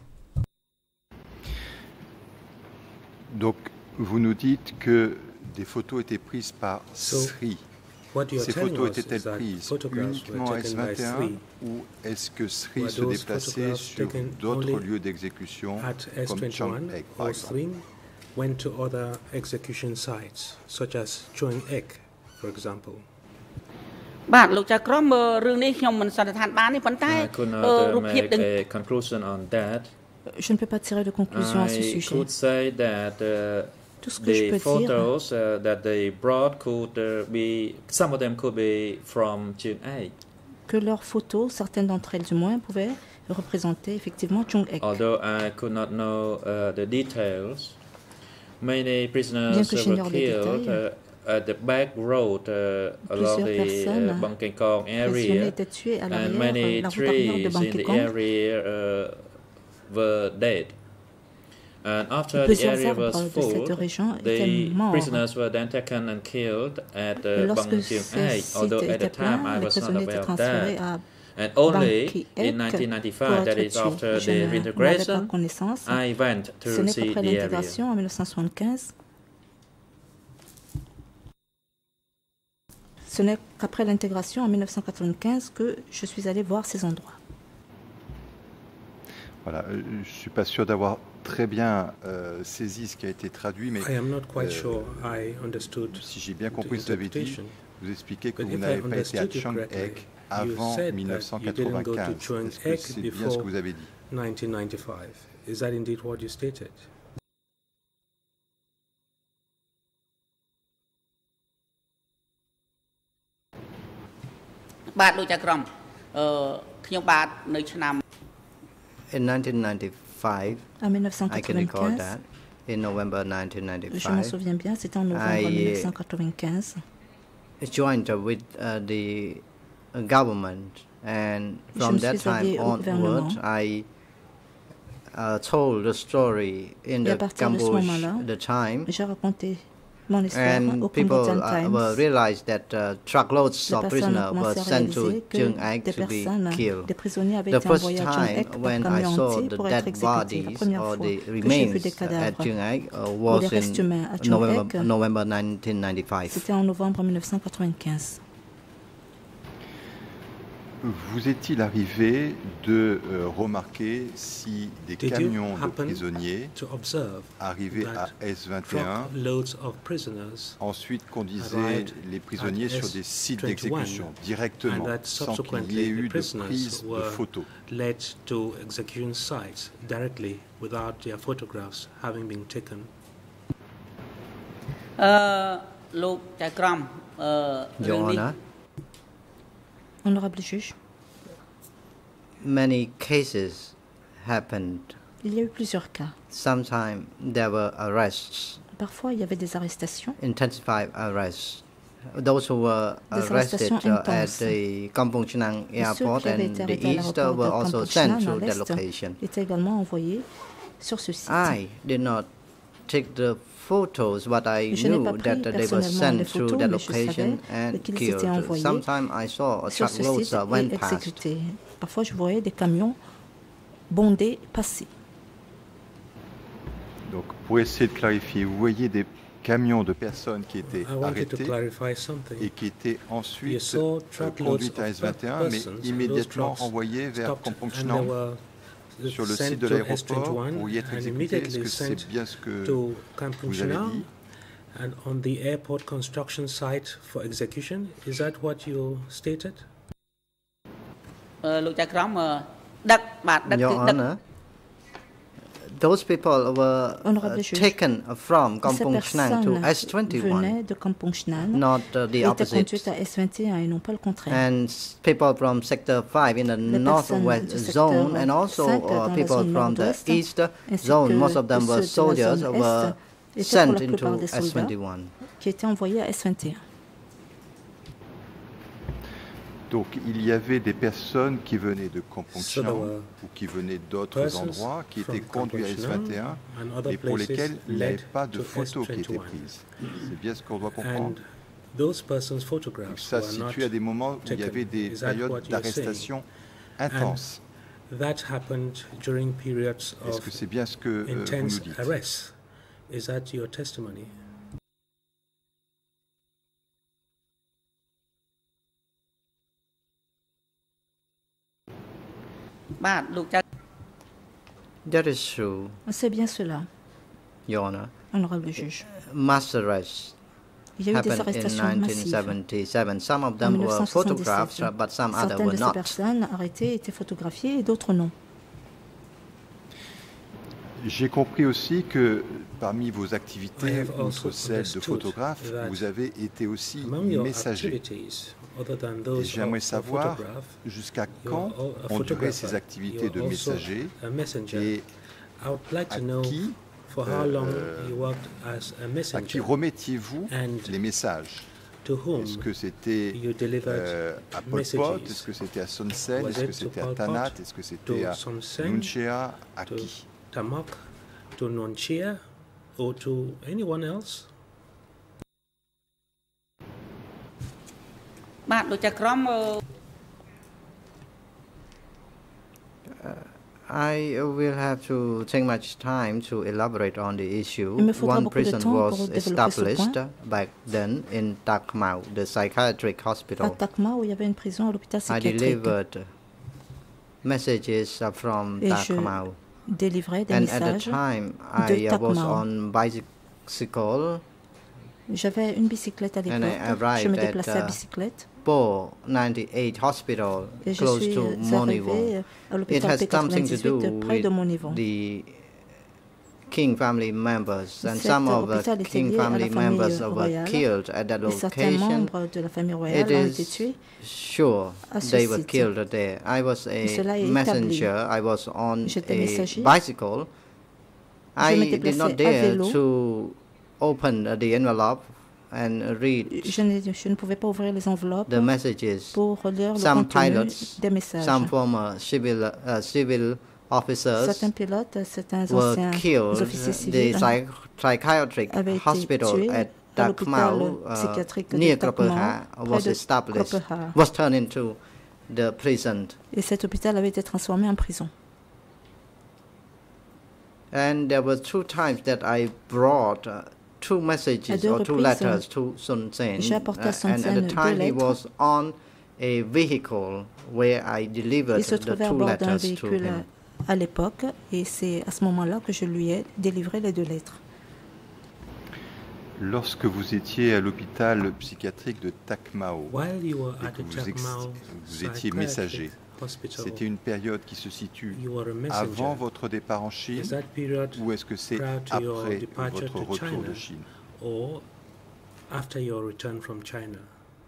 Donc, vous nous dites que des photos étaient prises par So, Sri. What you are Ces telling photos us étaient-elles is that prises photographs uniquement were à S taken by vingt et un Sri ou est-ce que Sri Were se those déplaçait photographs sur taken d'autres only lieux d'exécution at S comme twenty-one Chiang Ek par or exemple? Sri went to other execution sites such as Choing Ek, for example? បាទលោកចៅក្រមរឿងនេះខ្ញុំមិនសន្និដ្ឋានបានទេប៉ុន្តែ I could not អឺ uh, រូបភាព make ទាំង a conclusion on that. Je ne peux pas tirer de conclusion à ce I sujet. could say that uh, Tout ce que je the peux dire, photos uh, that they brought could uh, be, some of them could be from Chiang Ek. que leurs photos, certaines d'entre elles du moins, pouvaient représenter effectivement Chung Ek. Although I could not know uh, the details, many prisoners Bien que uh, were j'ignore les killed détails, uh, at the back road uh, along plusieurs the uh, personnes Bang Keng Kong prisonniers area, étaient tués à and l'arrière, many la route arrière de trees Bang in the Keng Kong. area uh, were dead. And after the Plusieurs area was arbres de full, cette région étaient the morts. prisoners were then taken and killed at uh, Lorsque Bang ces Chiang Ek, sites although at the étaient time pleins, I les was not prisonniers étaient aware of transférés that. à And only Bang Ki in Ek nineteen pour ninety-five, that être is after tués. Je the n'en avais pas reintegration, connaissance. I went to Ce n'est see qu'après the area. l'intégration en mille neuf cent soixante-quinze. Ce n'est qu'après l'intégration en mille neuf cent quatre-vingt-quinze que je suis allé voir ces endroits. Voilà, euh, je ne suis pas sûr d'avoir très bien euh, saisi ce qui a été traduit, mais I am not quite euh, sure I understood si j'ai bien the compris ce que vous avez dit, interpretation. vous expliquez que But vous if I n'avez pas été à understood you Chiang correctly, Ek you avant said that mille neuf cent you didn't go to quatre-vingt-quinze. Chiang Est-ce que Ek c'est bien ce before que vous avez dit? nineteen ninety-five. Is that indeed what you stated? បាទលោកចៅក្រមអឺខ្ញុំបាទនៅឆ្នាំ In nineteen ninety-five, En I can recall mille neuf cent quatre-vingt-quinze, that. In November je me nineteen ninety-five, souviens bien, c'était en novembre I, mille neuf cent quatre-vingt-quinze. I joined uh, with uh, the uh, government, and Je from me that suis allié time au onward, gouvernement. I uh, told the story in Et à the partir de ce Cambodia moment-là, the time, j'ai raconté mon histoire and au people Cambodian uh, Times. were realized that uh, truckloads Les of personnes ont prisoners were commencé à sent to réaliser que Chiang Ek des to be personnes, killed. des prisonniers avaient The été first envoyés à Chiang time Ek par when I camion saw entier the pour être dead exécutés. La bodies première or fois the que j'ai vu remains des at cadavres Chiang Ek uh, ou was des in restes humains à Chiang November, Ek, November nineteen ninety-five. c'était en novembre mille neuf cent quatre-vingt-quinze. Vous est-il arrivé de euh, remarquer si des Did you camions de happen prisonniers to observe arrivaient à that S vingt et un truckloads of prisoners ensuite conduisaient arrived les prisonniers at sur des sites S vingt et un d'exécution directement, and that sans qu'il y ait subsequently eu the de prisoners prise de were photos? led to execution sites directly without their photographs having been taken? អឺលោកចៅក្រមអឺរឿង Your នេះ Honor, Honorable juge, many cases happened. il y a eu plusieurs cas. Sometimes there were arrests, Parfois, il y avait des arrestations, intensified arrests. Those who were Des arrested arrestations uh, at intenses. the Kampong Chnang et ceux airport qui avaient and été the arrêtés à east l'aéroport were de also Kampong sent Chnang to à that l'est location. étaient également envoyés sur ce site. I did not take the photos, but I Je n'ai knew pas pris that they were personnellement sent les through photos, that mais je location savais and qu'ils killed. étaient envoyés Sometimes I saw a sur ce truckload site uh, went et past. exécutés. Parfois, je voyais des camions bondés passer. Donc, pour essayer de clarifier, vous voyez des camions de personnes qui étaient I wanted to arrêtées clarify something. et qui étaient You ensuite saw euh, truckloads conduites à of S vingt et un, mais persons, those immédiatement trucks envoyées vers stopped Kampong and they Chnang were sur le sent site de to l'aéroport S twenty-one pour y être and exécutés. Est-ce immediately que c'est sent bien ce que to Kampong vous avez Chnang dit? and on the airport construction site for execution? Is that what you stated? អឺលោកចៅក្រមអឺដឹកបាទដឹក Your គឺដឹក Honor, those people were uh, Honorable juge, taken from Ces Kampong Chnang to personnes S twenty-one, venaient de Kampong Chnang, not uh, the étaient opposite. conduites à S vingt et un et non pas le contraire. And s- people from Sector five in the Les northwest personnes du secteur zone, and also cinq uh, dans la people zone from the nord-ouest, east ainsi zone, que most of them ceux were de la soldiers, zone were est, étaient sent pour la plupart into des S soldats twenty-one. qui étaient envoyés à S vingt et un. Donc, il y avait des personnes qui venaient de Kampong So there Chnang were ou qui venaient d'autres persons endroits qui from étaient conduits à S vingt et un and other et pour places lesquels il n'y avait led pas de to photos qui S étaient twenty-one. prises. C'est bien ce qu'on doit comprendre. And those persons' Donc, photographs ça were se not situe à des moments où il y taken. avait des Is that périodes what you're d'arrestation intenses. That happened during periods Est-ce of que c'est bien ce que euh, vous intense nous dites? arrests. Is that your testimony? បាទលោកចៅ That is true, C'est bien cela, Your Honor. honorable juge. Mass arrests Il y a eu des happened in arrestations nineteen massives. seventy-seven. Some of En them were mille neuf cent soixante-dix-sept. photographs, uh, but some other Certaines were de ces not. personnes arrêtées étaient photographiées et d'autres non. J'ai compris aussi que parmi vos I activités, have also outre celle de understood photographe, that vous avez été aussi Among your messager. activities, other than Et those j'aimerais of, of savoir photograph, jusqu'à you're quand al- a ont duré photographer. ces activités de You're also messager a messenger. et I would like à to know qui, for how long euh, you worked as a à qui messenger remettiez-vous and les messages? to whom Est-ce que c'était you delivered euh, à Pol Pot? messages. Est-ce que c'était à Son Sen? Was Est-ce que it to c'était à Pol Pot, Tanat? Est-ce que c'était to à Son Sen, Nunchea? À to qui? Tamok, to Nonchia, or to anyone else? បាទលោកចៅក្រមអឺ I will have to take much time to elaborate on the issue. Il me faudra One beaucoup de prison temps pour was développer ce established point. back then in Tak Mau, the psychiatric À hospital. Takma, où il y avait une prison à l'hôpital I psychiatrique, delivered messages uh, from et Tak je Mau. délivrais des And at the messages. time, de I uh, Tak was Mau. on bicycle. J'avais une bicyclette à And I l'époque. Je arrived me at, déplaçais à uh, bicyclette. Po ninety-eight Hospital, Et je close suis to arrivée Monivo. à It l'hôpital has P something to do quatre-vingt-dix-huit près de with Monivo. the King family members, and Cet some of hôpital the était King lié à la family famille members were royale, killed at that et certains location. membres de la famille royale It ont été is tués. sure à ce they were site. killed there. I was Cela a est messenger. I was on J'étais a messager. bicycle. Je me I did déplaçais not à dare vélo. to open uh, the envelope and read Je ne, je ne pouvais pas ouvrir les enveloppes the messages. pour lire le Some contenu pilots, des messages. some former civil uh, civil officers Certains pilotes, certains were anciens killed. officiers The civils psych- psychiatric avaient été hospital tués at à l'hôpital Takmau, psychiatrique uh, de near Takmau, Kropeha, près was de established, Kropeha. was turned into the prison. Et cet hôpital avait été transformé en prison. And there were two times that I brought uh, two À messages deux or two reprises, letters to Sun Sen. j'ai apporté à Sun and Sen at the deux time he lettres. was on a vehicle where I delivered Il se the trouvait à two bord d'un letters to véhicule him. à l'époque et c'est à ce moment-là que je lui ai délivré les deux lettres. Lorsque vous étiez à l'hôpital psychiatrique de Takmao While you were et at que the vous, ex- Takmao vous étiez messager, Psychiatric Hospital, c'était une période qui se situe you were a messenger. avant votre départ en Chine Is that period ou est-ce que c'est prior to your après departure votre to retour China de Chine? or after your return from China?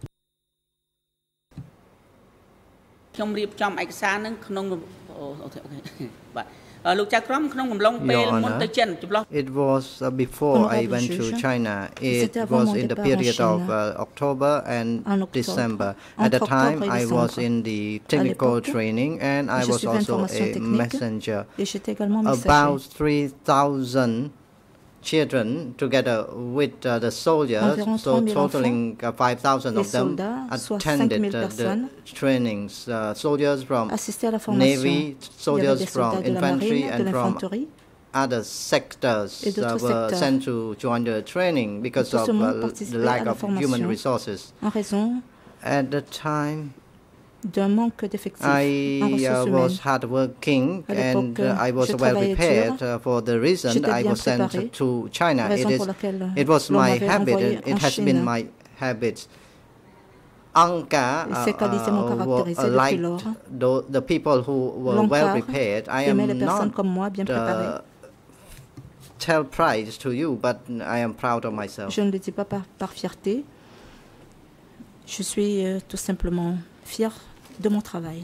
ខ្ញុំរៀបចំឯកសារនឹងក្នុងអូអូខេអូខេបាទអឺលោកចៅក្រមក្នុងកំឡុងពេលមុនទៅចិនចម្លោះ It was uh, before I Honorable went to juge, China. It c'était avant was mon in the départ en period of Chine. uh, October and En octobre. December. Entre At the time, octobre et I was décembre. in the technical l'époque, training and I je was suivais une also formation a technique messenger. et j'étais également messager. About three thousand children together with uh, the soldiers, Environ so trois mille totaling uh, five thousand Les of them soldats, soit attended cinq mille uh, personnes, the trainings. Uh, soldiers from assistaient à la formation. Navy, Il y avait soldiers des from soldats de la infantry marine, de and from l'infanterie. other sectors Et uh, d'autres were secteurs. sent to join the training because Tout of ce monde uh, the participait lack à la of human formation resources. En raison At the time, d'un manque d'effectifs en I uh, ressources was humaines. hardworking À l'époque, and uh, I was je well travaillais prepared dur. uh, for the reason J'étais I bien was sent préparé. to China. It, Raison is, pour laquelle it was l'on my m'avait habit envoyé and it en has been Chine. my habit. Anka Et ces qualités m'ont uh, uh, were caractérisé depuis liked lors. the, the people who were well L'Ankar prepared. I am aimait les personnes not comme moi, bien préparées. uh, tell pride to you, but I am proud of myself. Je ne le dis pas par, par fierté. Je suis euh, tout simplement fier de mon travail.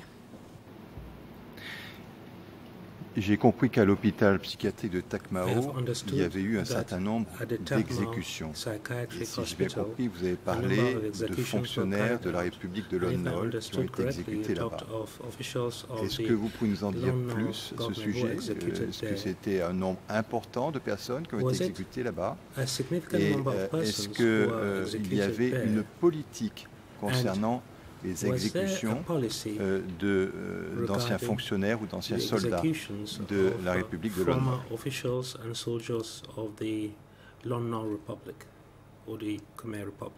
J'ai compris qu'à l'hôpital psychiatrique de Takmao, I have il y understood avait eu un that certain nombre at the Takmao d'exécutions. Et Psychiatric si j'ai bien Hospital, compris, vous avez a parlé number of de executions were fonctionnaires carried de la out. République de And if I Lon Nol qui ont understood été correctly, exécutés you là-bas. talked of officials of Est-ce the que vous pouvez nous en dire Lon Nol plus à ce government who sujet? executed Euh, Est-ce que there? c'était un nombre important de personnes qui ont Was été it exécutées là-bas? a significant Et number euh, of est-ce persons qu'il who were euh, il y executed avait there? une politique concernant les Was there a exécutions policy euh, de, euh, d'anciens regarding fonctionnaires ou d'anciens the soldats executions de of, la uh, République de Lon Nol? former officials and soldiers of the Lon Nol Republic or the Khmer Republic?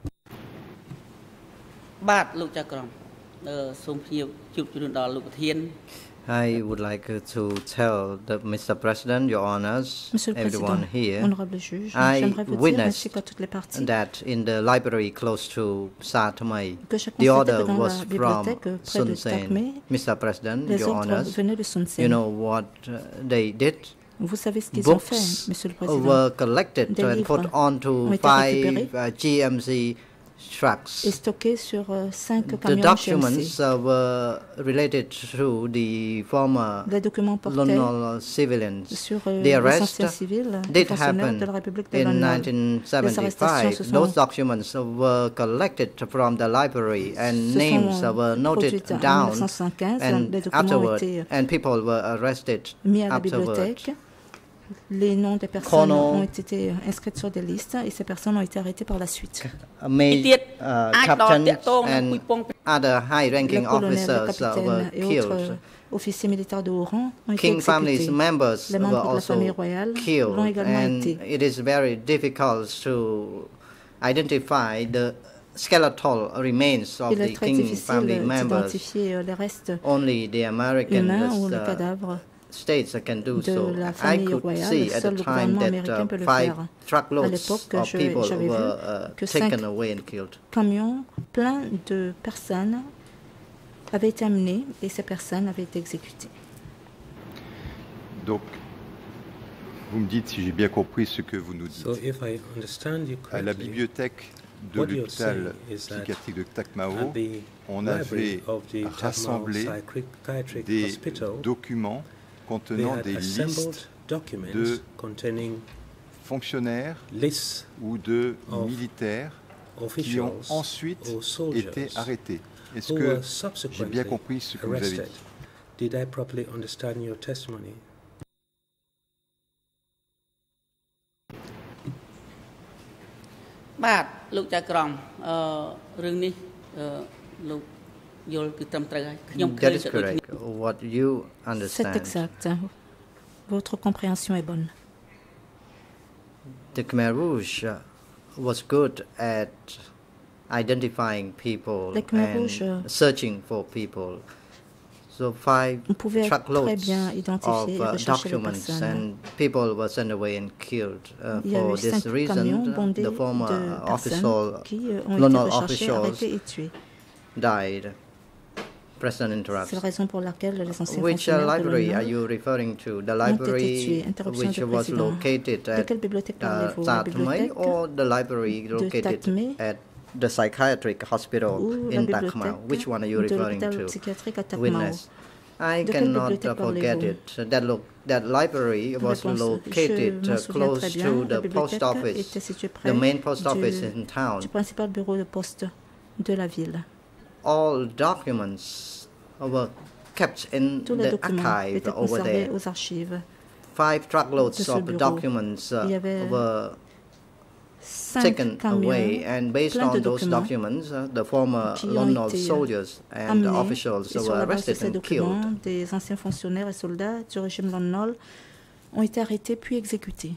បាទលោកចៅក្រមអឺសូមភ្ញៀវជួបជឿនដល់លោកប្រធាន I would like uh, to tell the Mister President, Your Honors, Monsieur le everyone Président, here, honorable juge, I j'aimerais vous dire witnessed ainsi qu'à toutes les parties that in the library close to Satamai, que j'ai the constaté order que dans was la from bibliothèque euh, près Sun de Sen. Takmé, Mister President, les Your ordres Honors, venaient de Sun Sen. you know what uh, they did? Vous savez ce qu'ils ont fait, Books Monsieur le Président. were collected Des and put livres onto ont été five récupérés uh, G M C trucks. et stockés sur euh, cinq The camions G M documents C. uh, were related to the former Les documents Lon portaient Nol civilians. sur euh, The les arrest anciens civils, les did fonctionnaires happen de la République de in Lon Nol. nineteen Les arrestations seventy-five. se sont, Those documents were collected from the library and se names sont were noted produites en down. mille neuf cent soixante-quinze. And Les documents ont afterward, été and people were arrested mis à la afterward. bibliothèque. Les noms des personnes Colonel- ont été inscrits sur des listes et ces personnes ont été arrêtées par la suite. Uh, Made, ទៀត uh, អាចដល់តា captains ក់ទងនឹង and ពុយពង other Les high-ranking colonels, les officers uh, were capitaines et autres killed. euh, officiers militaires de haut rang ont été King family's exécutés. members Les were membres de la also famille royale killed, l'ont également and été. it is very difficult to identify the skeletal remains of Il est the très King difficile family members. d'identifier euh, les restes Only the American humains ou uh, le cadavre states can do de so. la I famille could royale. see at Seul the le time gouvernement that américain uh, peut le five faire. À truckloads l'époque, of je- people j'avais vu were uh, que taken cinq away and killed. camions pleins de personnes avaient été amenés et ces personnes avaient été exécutées. Donc, vous me dites si j'ai bien compris ce que vous nous dites. So if I understand you À la correctly, bibliothèque de what you're l'hôpital saying is that psychiatrique de Takmao, at the on library avait of the Takmao rassemblé Psychiatric des Hospital, documents they contenant had des assembled listes documents de containing fonctionnaires lists ou de of militaires qui officials ont ensuite or soldiers été arrêtés. Est-ce who que were j'ai bien subsequently compris ce que vous avez arrested. dit? Did I properly understand your testimony? បាទលោកចៅក្រមអឺរឿងនេះអឺលោកយល់គឺត្រឹមត្រូវហើយខ្ញុំឃើ That ញ is ទៅដូចគ្នា correct. What you C'est understand. exact. Votre compréhension est bonne. The Khmer Rouge uh, was good at identifying people Les Khmer and rouges, searching for people. So five on pouvait très truckloads bien identifier et of uh, rechercher les documents personnes. and people were sent away and killed. Uh, Il y a for eu this cinq reason, camions uh, bondés the former de personnes official, qui euh, ont été colonial recherchées, officials arrêtées et tuées. died. President interrupts. C'est la raison pour laquelle les anciens Which uh, fonctionnaires library are coloniaux you referring to? The ont été library tués. Interruption which du was président. located De at quelle bibliothèque uh, parlez-vous? La Tatmai bibliothèque or the library de located Tatmai at the psychiatric hospital ou la in Takmau? bibliothèque Which one are you de referring l'hôpital to? psychiatrique à Takmau? Witness. I De quelle cannot bibliothèque uh, forget parlez-vous? it. That, lo that library was Réponse. located Je m'en uh, souviens close très bien. to La the post bibliothèque office, était située près the main post du, office in town. du principal bureau de poste de la ville. All documents were kept in Tous les the documents archive étaient over conservés there. aux archives. Five truckloads de ce of bureau. documents uh, Il y avait were cinq taken camions, away, and based plein de on those documents documents, uh, the former qui ont London été soldiers and amenés, officials et sur were la base de arrested ces and killed. documents, des anciens fonctionnaires et soldats du régime Lon Nol ont été arrêtés puis exécutés.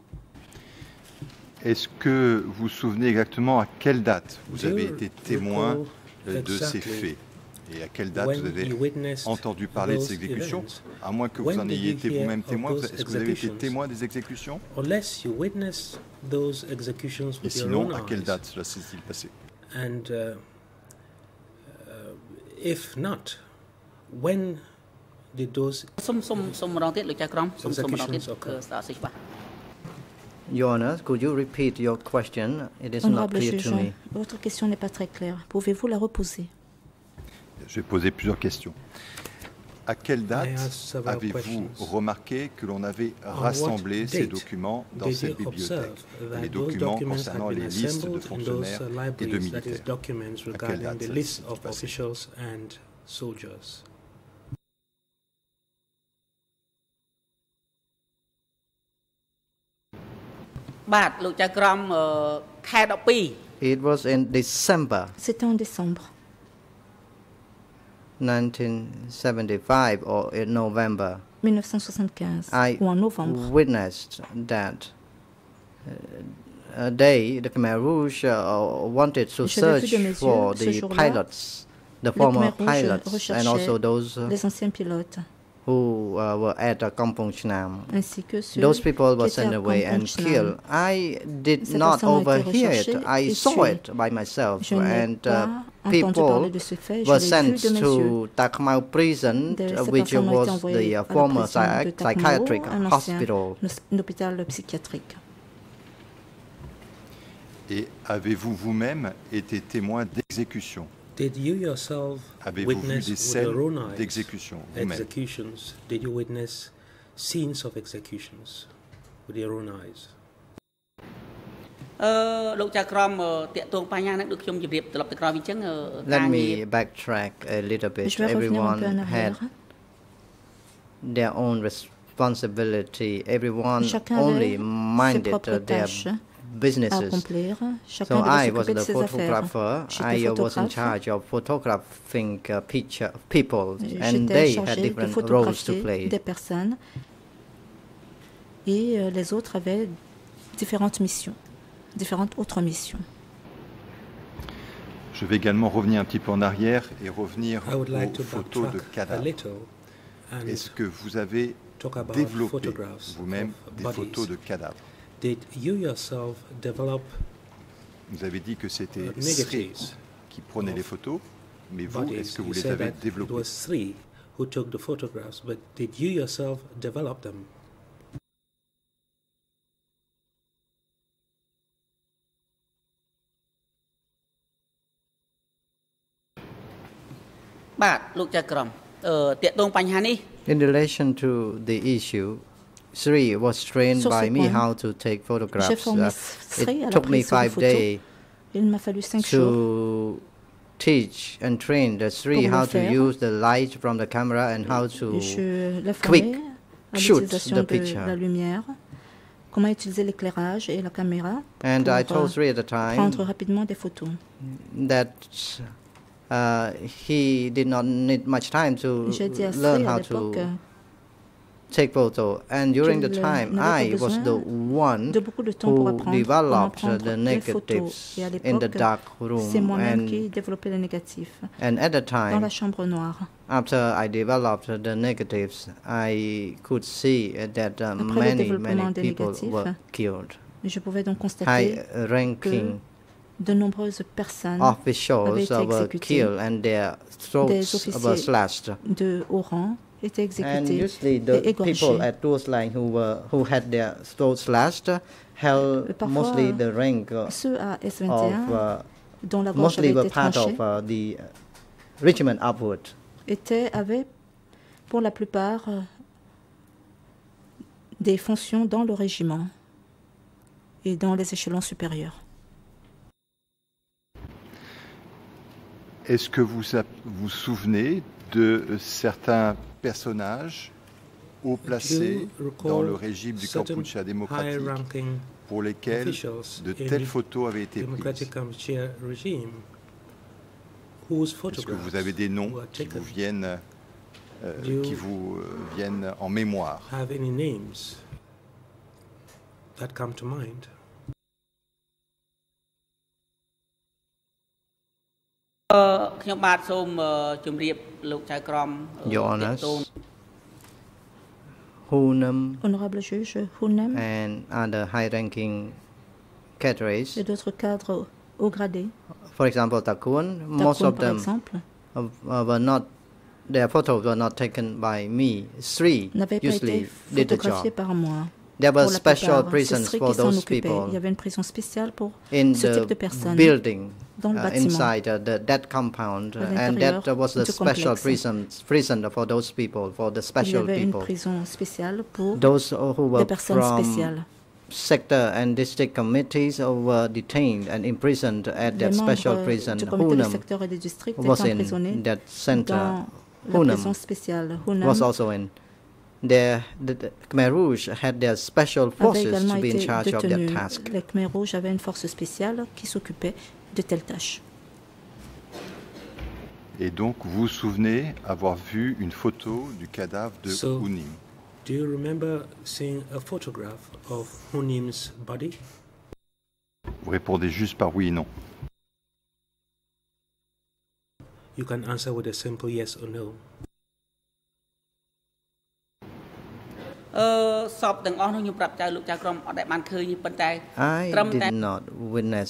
Est-ce que vous vous souvenez exactement à quelle date vous Do avez you été témoin recall euh, de ces exactly faits? Et à quelle date when vous avez you witnessed entendu parler de ces those exécutions? events? À moins que vous When en did ayez you été hear vous-même of témoin, those est-ce que vous avez été executions? témoin des exécutions? Unless you witnessed those executions Et with your sinon, own à quelle eyes. date cela s'est-il passé? And uh, uh, if not, when did those សុំសុំសុំម្ដងទៀតលោកចៅក្រមសុំសុំម្ដងទៀត executions occur? គឺស្ដាប់សិច្បាស់ Your Honor, could you repeat your question? It is not Honorable clear to juge, me. votre question n'est pas très claire. Pouvez-vous la reposer? Je vais poser plusieurs questions. À quelle date I ask several avez-vous questions. remarqué que l'on avait what rassemblé ces date documents dans did cette you observe bibliothèque? that Les those documents documents concernant had been les listes de assembled in those fonctionnaires uh, et de libraries, that is militaires. documents À quelle regarding date the ça list s'est-il of passé? officials and soldiers? បាទលោកចៅក្រមអឺខែដប់ពីរ It was in December C'était en décembre nineteen seventy-five or in November. mille neuf cent soixante-quinze I ou en novembre. witnessed that uh, a day the Khmer Rouge uh, wanted to Je l'ai vu search de mes yeux for ce the jour-là. pilots, the Les former Khmer Rouges pilots, and also recherchaient those uh, les anciens pilotes, who uh, were at uh, Kampong Chnam. ainsi que ceux Those people qui were étaient sent à away and Kampong Chnam. killed. I did Ces not personnes ont été overhear it. recherchées I et saw tuées. it by myself, Je n'ai and pas uh, entendu people parler de ce fait, je were l'ai sent vu de mes yeux. to Takmau prison, De- uh, ces which personnes ont été was envoyées the à uh, la former prison de psy- Takmau, psychiatric un ancien hospital. un hôpital psychiatrique. Et avez-vous vous-même été témoin d'exécution? Did you yourself Avez-vous vu witness des with your own scènes eyes d'exécution vous-même? executions? Did you witness scenes of executions with your own eyes? អឺលោកចៅក្រមអឺតាក់ទងបញ្ហាហ្នឹងដូចខ្ញុំជម្រាបត្រឡប់ទៅក្រោយវិញអញ្ចឹងអឺ Let ការងារ me backtrack a little bit. Je vais revenir un Everyone peu en had arrière. their own responsibility. Everyone Chacun only avait ses minded propres uh, their tâches à businesses. accomplir. Chacun So devait I was s'occuper de the ses affaires. photographer. J'étais I uh, was in photographe. charge of photographing uh, picture people, and J'étais they had chargée de different roles to photographier play. des personnes et euh, les autres avaient différentes missions, différentes autres missions. Je vais également revenir un petit peu en arrière et revenir I would like aux to photos de backtrack a cadavres. little and Est-ce que vous avez talk about développé photographs vous-même of des bodies. photos de cadavres? Did you yourself develop Vous avez dit que c'était uh, Sri negatives qui prenait of les photos, mais vous, bodies? est-ce que vous You les said avez that it développées? was three who took the photographs, but did you yourself develop them? Bah, បាទលោកចៅក្រមអឺតាក់ទងបញ្ហានេះ In relation to the issue, Sri was trained Sur by ce me point, how to take J'ai photographs. formé Uh, Sri à it la took me prise de five photos. days Il m'a fallu cinq jours to teach and train the Sri Pour le how to faire. use the light from the camera and how to et je l'ai quick formé à shoot l'utilisation the de picture. la lumière, comment utiliser l'éclairage et la caméra And pour I told euh, Sri at the prendre time rapidement des photos. that uh, he did not need much time to J'ai dit à learn Sri à how l'époque to take photo. And during the qu'il time, n'avait I pas was besoin the one de beaucoup de temps pour who apprendre developed comment the prendre les photos. negatives Et à in the l'époque, dark c'est room. moi-même And, qui développais les négatifs and at the dans time, la chambre noire. after I developed the negatives, I could see that uh, Après le many, développement many des people négatifs, were killed. je pouvais donc constater que High-ranking de nombreuses personnes avaient officials été were exécutées. killed and their Des throats were officiers slashed. de haut rang étaient And exécutés usually et the égorgés. people at those lines who were who had their throats slashed held Parfois, mostly the rank uh, ceux à S vingt et of un, uh, dont la gorge mostly avait were été part tranchée, of uh, the regiment upward. étaient, avaient pour la plupart euh, des fonctions dans le régiment et dans les échelons supérieurs. Est-ce que vous vous souvenez de certains personnages haut placés dans le régime du Kampuchea démocratique pour lesquels de telles photos avaient été prises? Est-ce que vous avez des noms qui vous viennent, euh, qui vous euh, viennent en mémoire? Your Honours, Nhem Honorable juge, Nhem and other high-ranking cadres. Et d'autres cadres haut gradés. For example, Takun, most Takun, of par them exemple, uh, uh, were not. Their photos were not taken by me. Three n'avaient pas usually été did the photographiés job. par moi. There were Pour la special plupart, prisons c'est Sri for qui s'en those occupait. people Il y avait une prison spéciale pour in ce type de the personnes building dans le uh, bâtiment. inside uh, the, that compound, uh, À and l'intérieur that was the du special complexe. prison prison for those people, for the Il y special avait une people. prison spéciale pour Those who were des personnes from spéciales. sector and district committees were detained and imprisoned at Les that special membres prison. du comité de Nhem secteur et des districts was étaient in emprisonnés that center. dans la Nhem prison spéciale. Nhem was also in. Their, the, the Khmer Rouge had their special avait forces également to be in été charge of that détenu. task. Les Khmer Rouges avaient une force spéciale qui s'occupait de telles tâches. Et donc, vous vous souvenez avoir vu une photo du cadavre de So, Nhem? Do you remember seeing a photograph of Nnem's body? Vous répondez juste par oui et non. You can answer with a simple yes or no. Uh, សពទាំងអស់នោះខ្ញុំប្រាប់ចៅលោកចៅក្រុមអត់ដែលបានឃើញទេប៉ុន្តែ I ត្រឹមតែ did not witness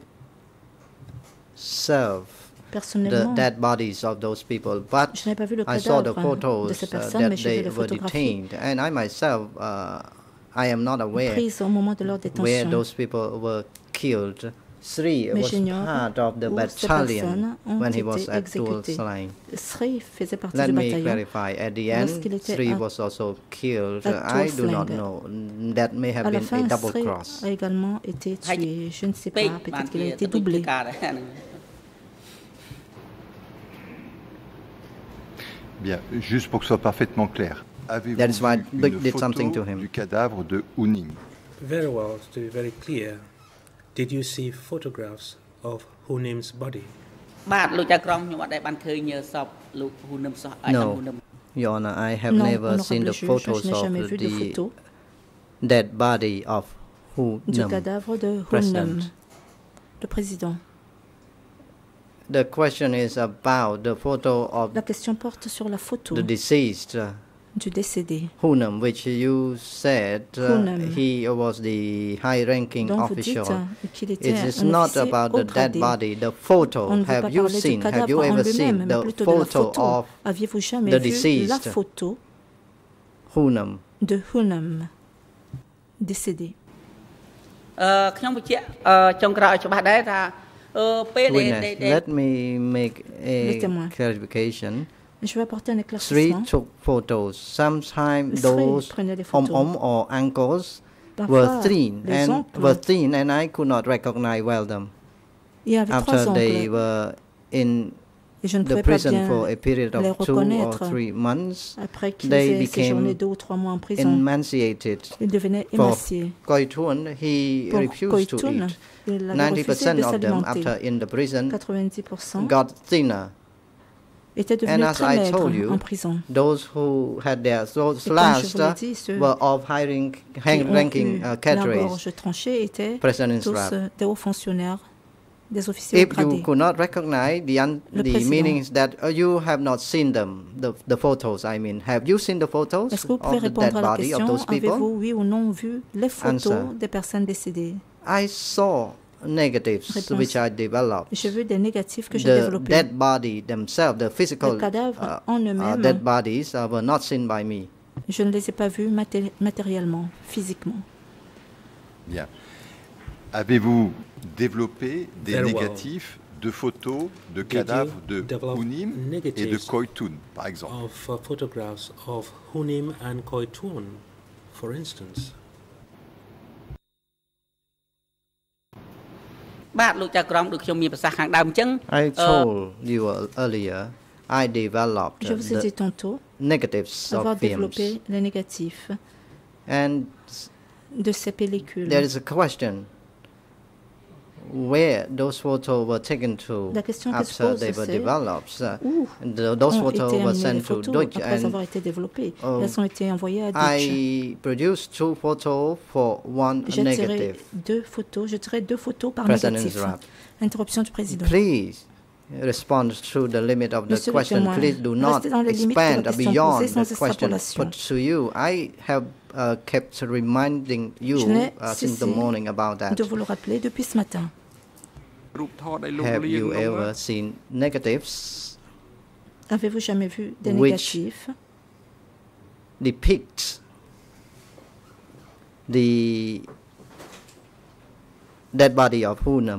myself the Personnellement, dead bodies of those people, but je n'ai pas vu le I saw the cadavre de photos ces uh, personnes, mais that j'ai vu they les were photographies detained, and I myself, uh, I am not aware prises au moment de leur where détention. those people were killed. Sri Mais was j'ignore part of the où ces battalion personnes ont when he été was at exécutées. Tulsa. Sri faisait partie Let du me bataillon. clarify. At the Lorsqu'il end, était Sri à- was also killed. à I do not Tulsa. know. That may have À la been fin, a double Sri cross. a également été tué. Je ne sais ពេក pas, បាន peut-être qu'il គេ a été ទទួល doublé. ការដែរហ្នឹង Bien, juste pour que ce soit parfaitement clair. Avez-vous That is why vu Dick une did something to photo him. du cadavre de Nhem? Very well, to be very clear, did you see photographs of Nnem's body? បាទលោកចៅក្រុមខ្ញុំអត់ដែលបានឃើញសពលោកហ៊ូនឹមសោះអាចតាម No, ហ៊ូនឹម Your Honor, I have Non, never seen honorable the juge, photos je n'ai of jamais vu de the photos dead body of Hu du Nhem. cadavre de President. Nhem, le président. The question is about the photo of La question porte sur la photo the deceased, uh, du décédé, Hu Nhem, which you said uh, Hu Nhem. he was the high-ranking dont vous dites official. qu'il était It is un not officier about haut the dead gradé. body. The photo, On ne veut have pas you parler du seen, have cadavre you en ever lui-même, seen mais the plutôt de la photo photo. of Aviez-vous jamais the vu deceased? la photo Hu Nhem? de Nhem décédé? អឺខ្ញុំបញ្ជាក់អឺចុងក្រោយឲ្យច្បាស់ដែរថាអឺពេលដែល Witness, let me make a Laissez-moi. clarification. Je vais apporter un Sri éclaircissement. took photos. Sometimes Sri those prenait des om photos. om or uncles Parfois, were thin les and oncles. were thin, and I could not recognize well them Il y avait after trois they oncles were in et je ne the pouvais pas prison bien for a period les of two or reconnaître. three months. Après qu'ils They aient séjourné became deux ou trois mois en prison. emaciated. Ils devenaient For émaciés. Koitun, he Pour refused to Koitun, eat. il avait ninety refusé percent de of them s'alimenter. after in the prison quatre-vingt-dix pour cent got thinner. était devenu And as très I maigre told you, en prison. those who had their throats Et comme je slashed vous l'ai dit, ceux were of high qui ranking, ont ranking eu uh, la cadres. gorge tranchée étaient President's tous rap. euh, des hauts fonctionnaires, des officiers If gradés. you could not recognize the, un- Le the président. meanings that uh, you have not seen them, the, the photos, I mean. Have you seen the photos Est-ce que vous pouvez of the dead répondre à la body of question, those people? avez-vous, oui ou non, vu les photos Answer. des personnes décédées? I saw negatives Réponse. which I developed. J'ai vu des négatifs que j'ai The développés. dead body themselves, the physical Les cadavres uh, en uh, eux-mêmes, dead bodies uh, were not seen by me. je ne les ai pas vus maté- matériellement, physiquement. Bien. Avez-vous développé des Very well. négatifs de photos de Did cadavres you de develop Nhem et de negatives Koitun, par exemple? of uh, photographs of Nhem and Koitun, for instance? បាទលោកចៅក្រមដូចខ្ញុំមានប្រសាសន៍ខាងដើមអញ្ចឹង I told you earlier, I developed Je vous ai dit the tantôt negatives avoir of films. développé les négatifs And de ces pellicules. there is a question where those photos were taken to La question qui se after pose, they were c'est developed. Uh, où the- those ont photos été were amenées sent les to photos Deutsche, après and avoir été développées. Oh, Elles ont été envoyées à Deutsche. I produced two photos for one J'ai tiré negative. deux photos, je tirais deux photos par President's négatif. rap. Interruption du président. Please respond to the limit of the Monsieur le question. témoin, Please do not restez dans les limites de la expand question beyond posée sans the question extrapolation. put to you. I have uh, kept reminding you Je n'ai uh, since the cessé morning about that. de vous le rappeler depuis ce matin. Have you ever seen negatives Avez-vous jamais vu des Which- négatifs depict the dead body of Nhem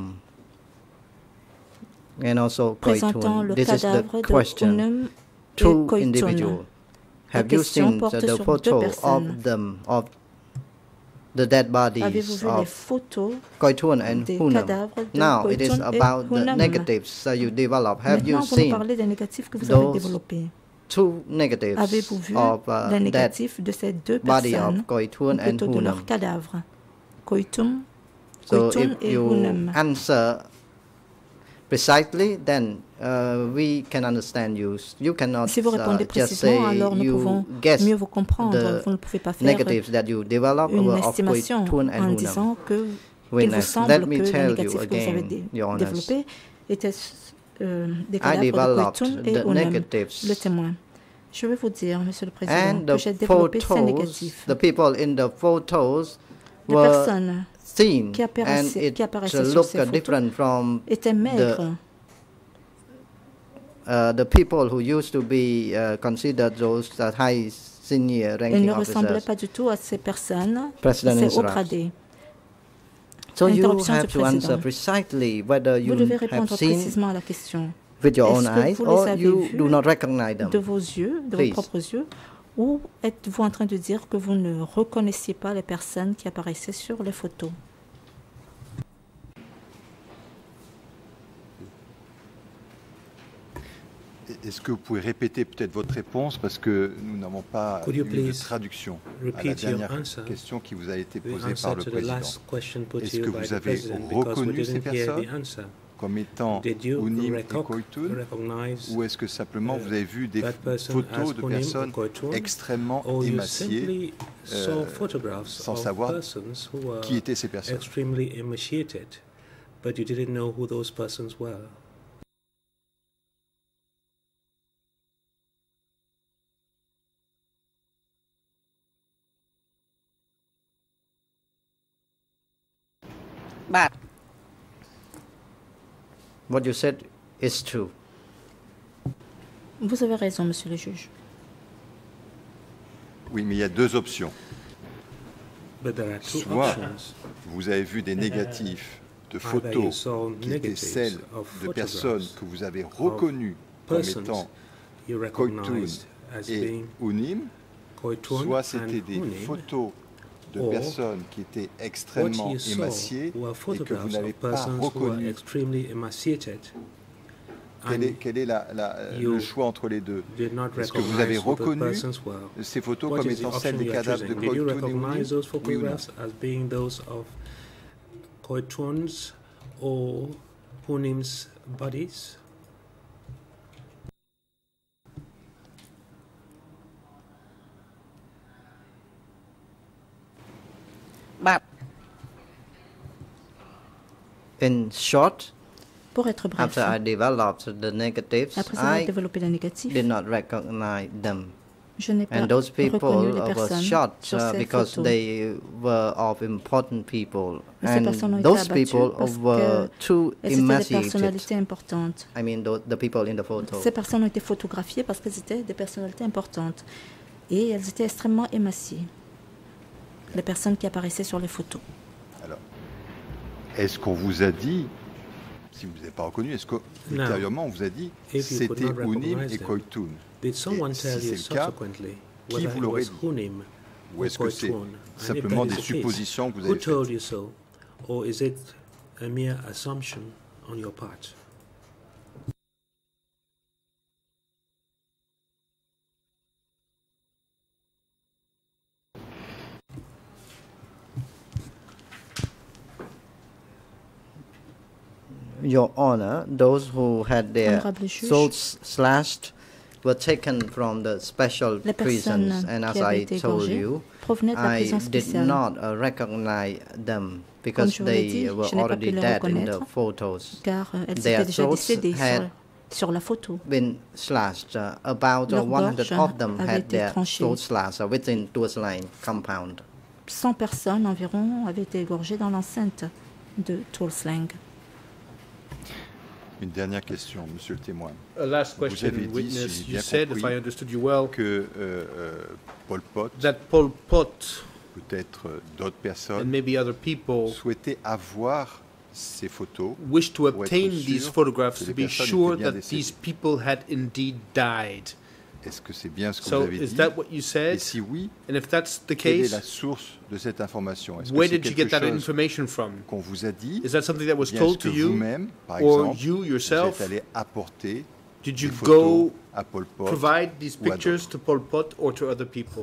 and also présentant Koitun? le This is the cadavre de question. Nhem et Two Koitun? individuals. La Have you question seen porte the, the sur deux photo personnes. of them, of the dead bodies Avez-vous vu les of photos Koitun and des Nhem? cadavres de Now it is Koitun et about the Nhem? negatives that you develop. Have you Maintenant, vous nous seen parlez des négatifs que vous avez those développés. two negatives Avez-vous vu of uh, les dead négatifs de ces deux body personnes, of Koitun ou and plutôt de Nhem? leurs cadavres, Koitun, So Koitun if et you Nhem? answer precisely, then uh, we can understand you. You cannot Si vous répondez uh, just say précisément, alors nous you pouvons guess mieux vous comprendre. the Vous ne pouvez pas faire negatives that you develop une of estimation Koitun en and Nhem. disant que qu'il vous Witness, semble let que me les tell you négatifs que vous avez again, dé- Your Honor. développés étaient euh, des I cadavres de developed Koitun et the Nhem. negatives. Le témoin. Je vais vous dire, Monsieur le Président, And que the j'ai développé ces photos, négatifs. the people in the photos Les were personnes thin, qui and apparaissaient, it qui apparaissaient sur looked ces photos different from étaient maigres. uh, the people who used to be uh, considered those uh, high senior Elles ranking ne ressemblaient officers. pas du tout à ces personnes, President ces hauts Israel. gradés. So you Interruption have du to answer président. precisely whether you Vous devez have répondre seen précisément à la question. with your own Est-ce que eyes vous les or avez you vus do not recognize them. de vos yeux, de Please. vos propres yeux, ou êtes-vous en train de dire que vous ne reconnaissiez pas les personnes qui apparaissaient sur les photos? Est-ce que vous pouvez répéter peut-être votre réponse parce que nous n'avons pas Could you eu de please traduction à la repeat your dernière answer? question qui vous a été The posée answer par le to the président. last question put Est-ce to que you by vous the avez President, because we reconnu ces didn't hear the personnes answer. comme étant Did you Nhem et reco- Koitun recognize ou est-ce que simplement uh, vous avez vu des that person photos as de Nhem personnes or Koitun, extrêmement or you émaciées simply saw euh, photographs sans of savoir persons who were qui étaient ces personnes? extremely emaciated, but you didn't know who those persons were? But What you said is true. Vous avez raison, Monsieur le juge. Oui, mais il y a deux options. But there are two Soit options. vous avez vu des négatifs de Either you photos saw qui étaient negatives celles of de photographs personnes que vous avez reconnues comme persons étant you Koitun recognized as et being Nhem, Koitun soit and c'était des Nhem, photos de or personnes qui étaient what extrêmement you saw émaciées were et que vous photographs n'avez of pas persons who were reconnues. extremely emaciated. Quel And est, quel est la- la- you le choix entre les deux? did not Est-ce que vous avez recognize who the reconnu persons were. ces photos What comme is the étant celles option des you are cadavres de choosing? Did you Koitun et recognize those Nhem? Oui ou non? photographs as being those of Koitun's or Nhem's bodies? In short, pour être bref, after I developed the negatives, après avoir I développé les négatifs, did not recognize them. je n'ai pas And those people reconnu les were personnes shot sur uh, ces because photos. they were of important people. Et ces And personnes ont été those abattues people parce were too qu'elles étaient des emaciated. personnalités importantes. I mean, the, the people in the photo. Ces personnes ont été photographiées parce qu'elles étaient des personnalités importantes. Et elles étaient extrêmement émaciées, les personnes qui apparaissaient sur les photos. Alors, est-ce qu'on vous a dit, si vous n'avez pas reconnu, est-ce qu'ultérieurement on vous a dit c'était Nhem et Koitoun? Did someone si tell you c'est le cas, subsequently qui whether vous it l'aurait was dit? Nhem Ou or est-ce que c'est Koitoun? And if simplement that is des the case, suppositions que vous who avez told faites? you so, or is it a mere assumption on your part? Your Honor, those who had their throats slashed were taken from the special prisons, and as I told you, I did not uh, recognize them because they dit, were already dead in the photos. Car euh, elles Their étaient déjà throats décédées had sur, sur la photo. been slashed. Uh, about uh, Leur one hundred gorge of them avait had été their tranchée. throats slashed uh, within Tours Line compound. cent personnes environ avaient été égorgées dans l'enceinte de Toulslang. Une dernière question, monsieur le témoin. A last question, Vous avez dit, witness, si j'ai you bien said, if compris, I understood you well, que euh, euh, Pol Pot, that Pol Pot, peut-être euh, d'autres and personnes, maybe other people, souhaitaient avoir ces photos, wish to pour être obtain sûr these que photographs les to be personnes sure étaient bien that décédées. these people had indeed died. Est-ce que c'est bien ce que So, vous avez is dit? that what you Et said? si oui, And if that's the quelle est case, la source de cette information? Est-ce que where c'est did you quelque get that chose information from? qu'on vous a dit? Is that something that was Bien, told est-ce to que you, vous-même, par or exemple, you vous yourself? êtes allé apporter Did des you photos go à Pol Pot provide these ou à pictures d'autres? to Pol Pot or to other people?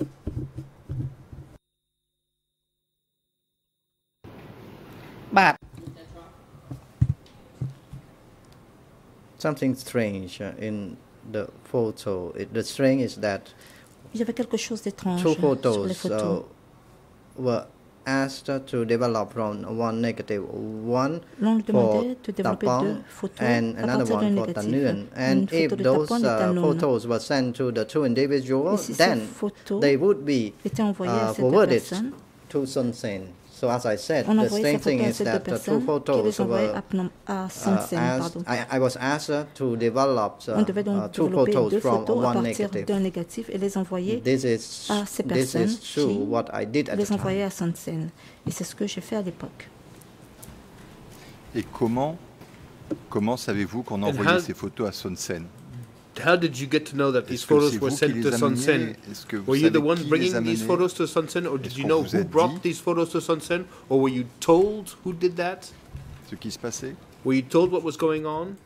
But Something strange uh, in the photo. It, the strange is that Il y avait quelque chose d'étrange two sur les photos photos. uh, were asked to develop from one negative, one L'on lui for demandait de développer deux Tapang photos and à another partir d'un one for négatif. Tanun. Une And if photo de those Tapang et uh, Tanun. photos were sent to the two individuals, Et si ces then photos they would be étaient envoyées à uh, ces deux forwarded personnes, to Son Sen. So as I said, on the envoyait ces strange thing photos à is ces deux that the two personnes qui photos les envoyaient were à, Phnom- à uh, Son Sen. asked, Pardon. I, I was asked to develop uh, On devait uh, donc two développer photos deux from photos à one partir negative. d'un négatif et les envoyer This is, à ces this personnes is true, qui what I did at the les time. envoyaient à Son Sen. Et c'est ce que j'ai fait à l'époque. Et comment, comment savez-vous qu'on And envoyait how- ces photos à Son Sen? How did you get to know that these Est-ce que photos c'est were vous qui sent les to Son Sen? ameniez? Est-ce que vous Were you the savez one qui les bringing these amenait? photos to Son Sen, or did Est-ce you qu'on know vous a who brought dit these photos to Son Sen, or were you told who did that? Ce qui se passait? Were you told what was going on?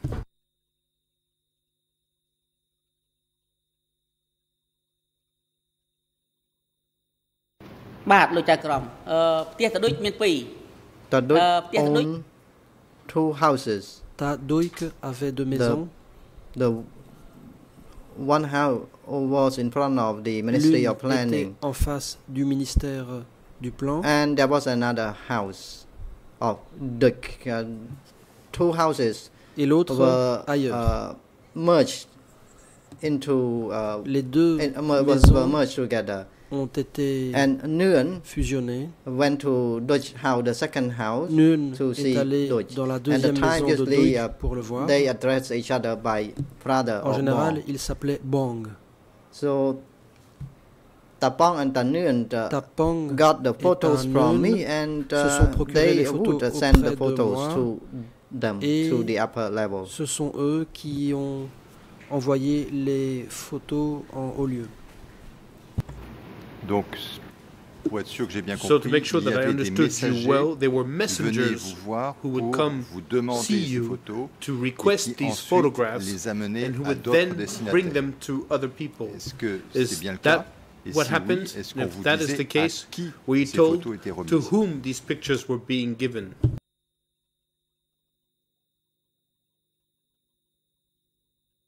បាទលោកចៅក្រមអឺផ្ទះតដូចមានពីរ Tadut Uh, Pierre Tadut. owned two houses. Ta Doik avait deux maisons. The one house was in front of the Ministry L'une of Planning, était en face du ministère du Plan. and there was another house. Of the uh, two houses Et l'autre were ailleurs. uh, merged into uh, Les deux in, uh, was, were maisons merged together. ont été And Nguyen fusionnées. went to Dutch house, the second house, Nguyen to see est allé Dutch. dans la And the deuxième time, maison de usually, Doik uh, pour le voir. they addressed each other by brother En or général, more. il s'appelait Bong. So Tapang and Tanun uh, Tapang got the et photos from Tanun me, and se sont uh, procurés les they photos would uh, send the auprès de photos moi, to them et to the upper level. ce sont eux qui ont envoyé les photos en haut lieu. Donc, pour être sûr que j'ai bien So compris, to make sure il y that I avait des understood you messagers well, there were qui venaient messengers vous voir who would pour come vous demander see ces you photos to et request qui these ensuite photographs les amenaient and who à would d'autres then bring destinataires. them to other people. Est-ce que Is c'est bien le that cas? Et what si happened? oui, est-ce And qu'on if vous that is disait the case, à qui were you ces told photos étaient to remises? whom these pictures were being given?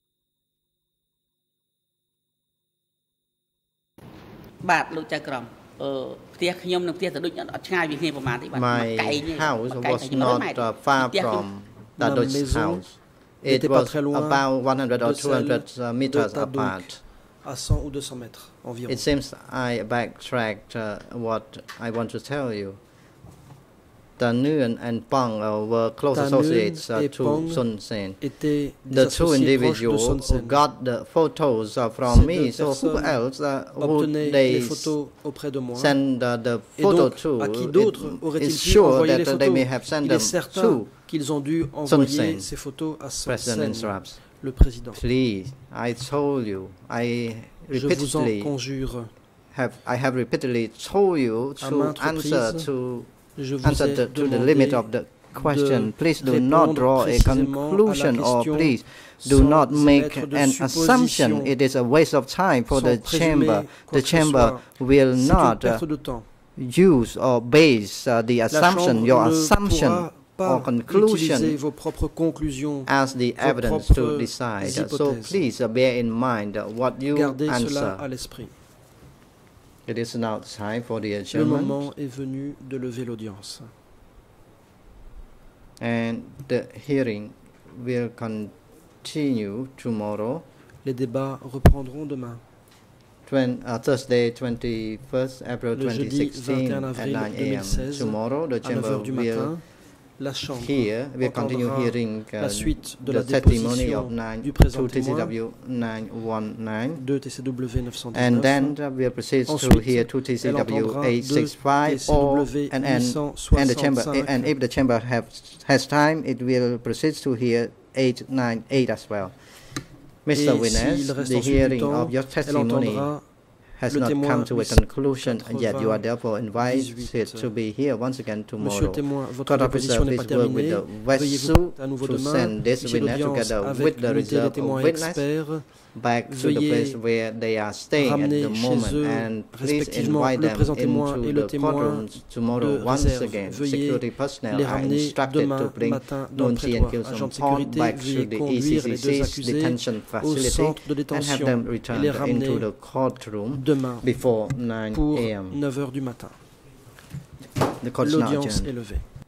បាទលោកចៅក្រម My house was not uh, far from Tado's house. It was about one hundred or two hundred uh, meters apart. À cent ou deux cents mètres environ. It seems I backtracked uh, what I want to tell you. Nhem and Pong uh, were close associates uh, to Sun Sen. The two individuals who got the photos uh, from me, so who else uh, would they send uh, the photo to? It is sure that uh, they may have sent them to qu'ils ont dû envoyer ces photos à Sun Sen, le président. Please, I told you, I repeatedly have, I have repeatedly told you to answer to answer the, to the limit of the question. Please do not draw a conclusion, or please do not make an assumption. It is a waste of time for the chamber. The chamber will not uh, use or base uh, the assumption, your assumption or conclusion as the evidence to decide. So please uh, bear in mind uh, what you answer. It is now time for the adjournment. Le moment est venu de lever l'audience. And the hearing will continue tomorrow. Les débats reprendront demain. Twen, uh, Thursday, twenty-first April twenty sixteen at nine A M Tomorrow, the chamber will La Chambre here we continue hearing uh, la suite de the la testimony of nine, du présent two T C témoin, W nine one nine, deux T C W neuf cent dix-neuf. and then uh, we'll proceed Ensuite, to hear two T C W eight sixty-five, or and, and, and the chamber, and if the chamber have, has time, it will proceed to hear eight ninety-eight as well. Mister Winners, the hearing of your testimony has not come to a conclusion, and yet you are therefore invited to be here once again tomorrow. Court officer, please work with the vessel to send this witness together with the reserve of witness back to the place where they are staying at the moment, and please invite them into the courtrooms tomorrow once again. Security personnel are instructed to bring Noon Chi and Kil Sung Pon back to the E C C C's detention facility and have them returned into the courtroom before nine A M neuf heures du matin. The court is now L'audience est adjourned. levée.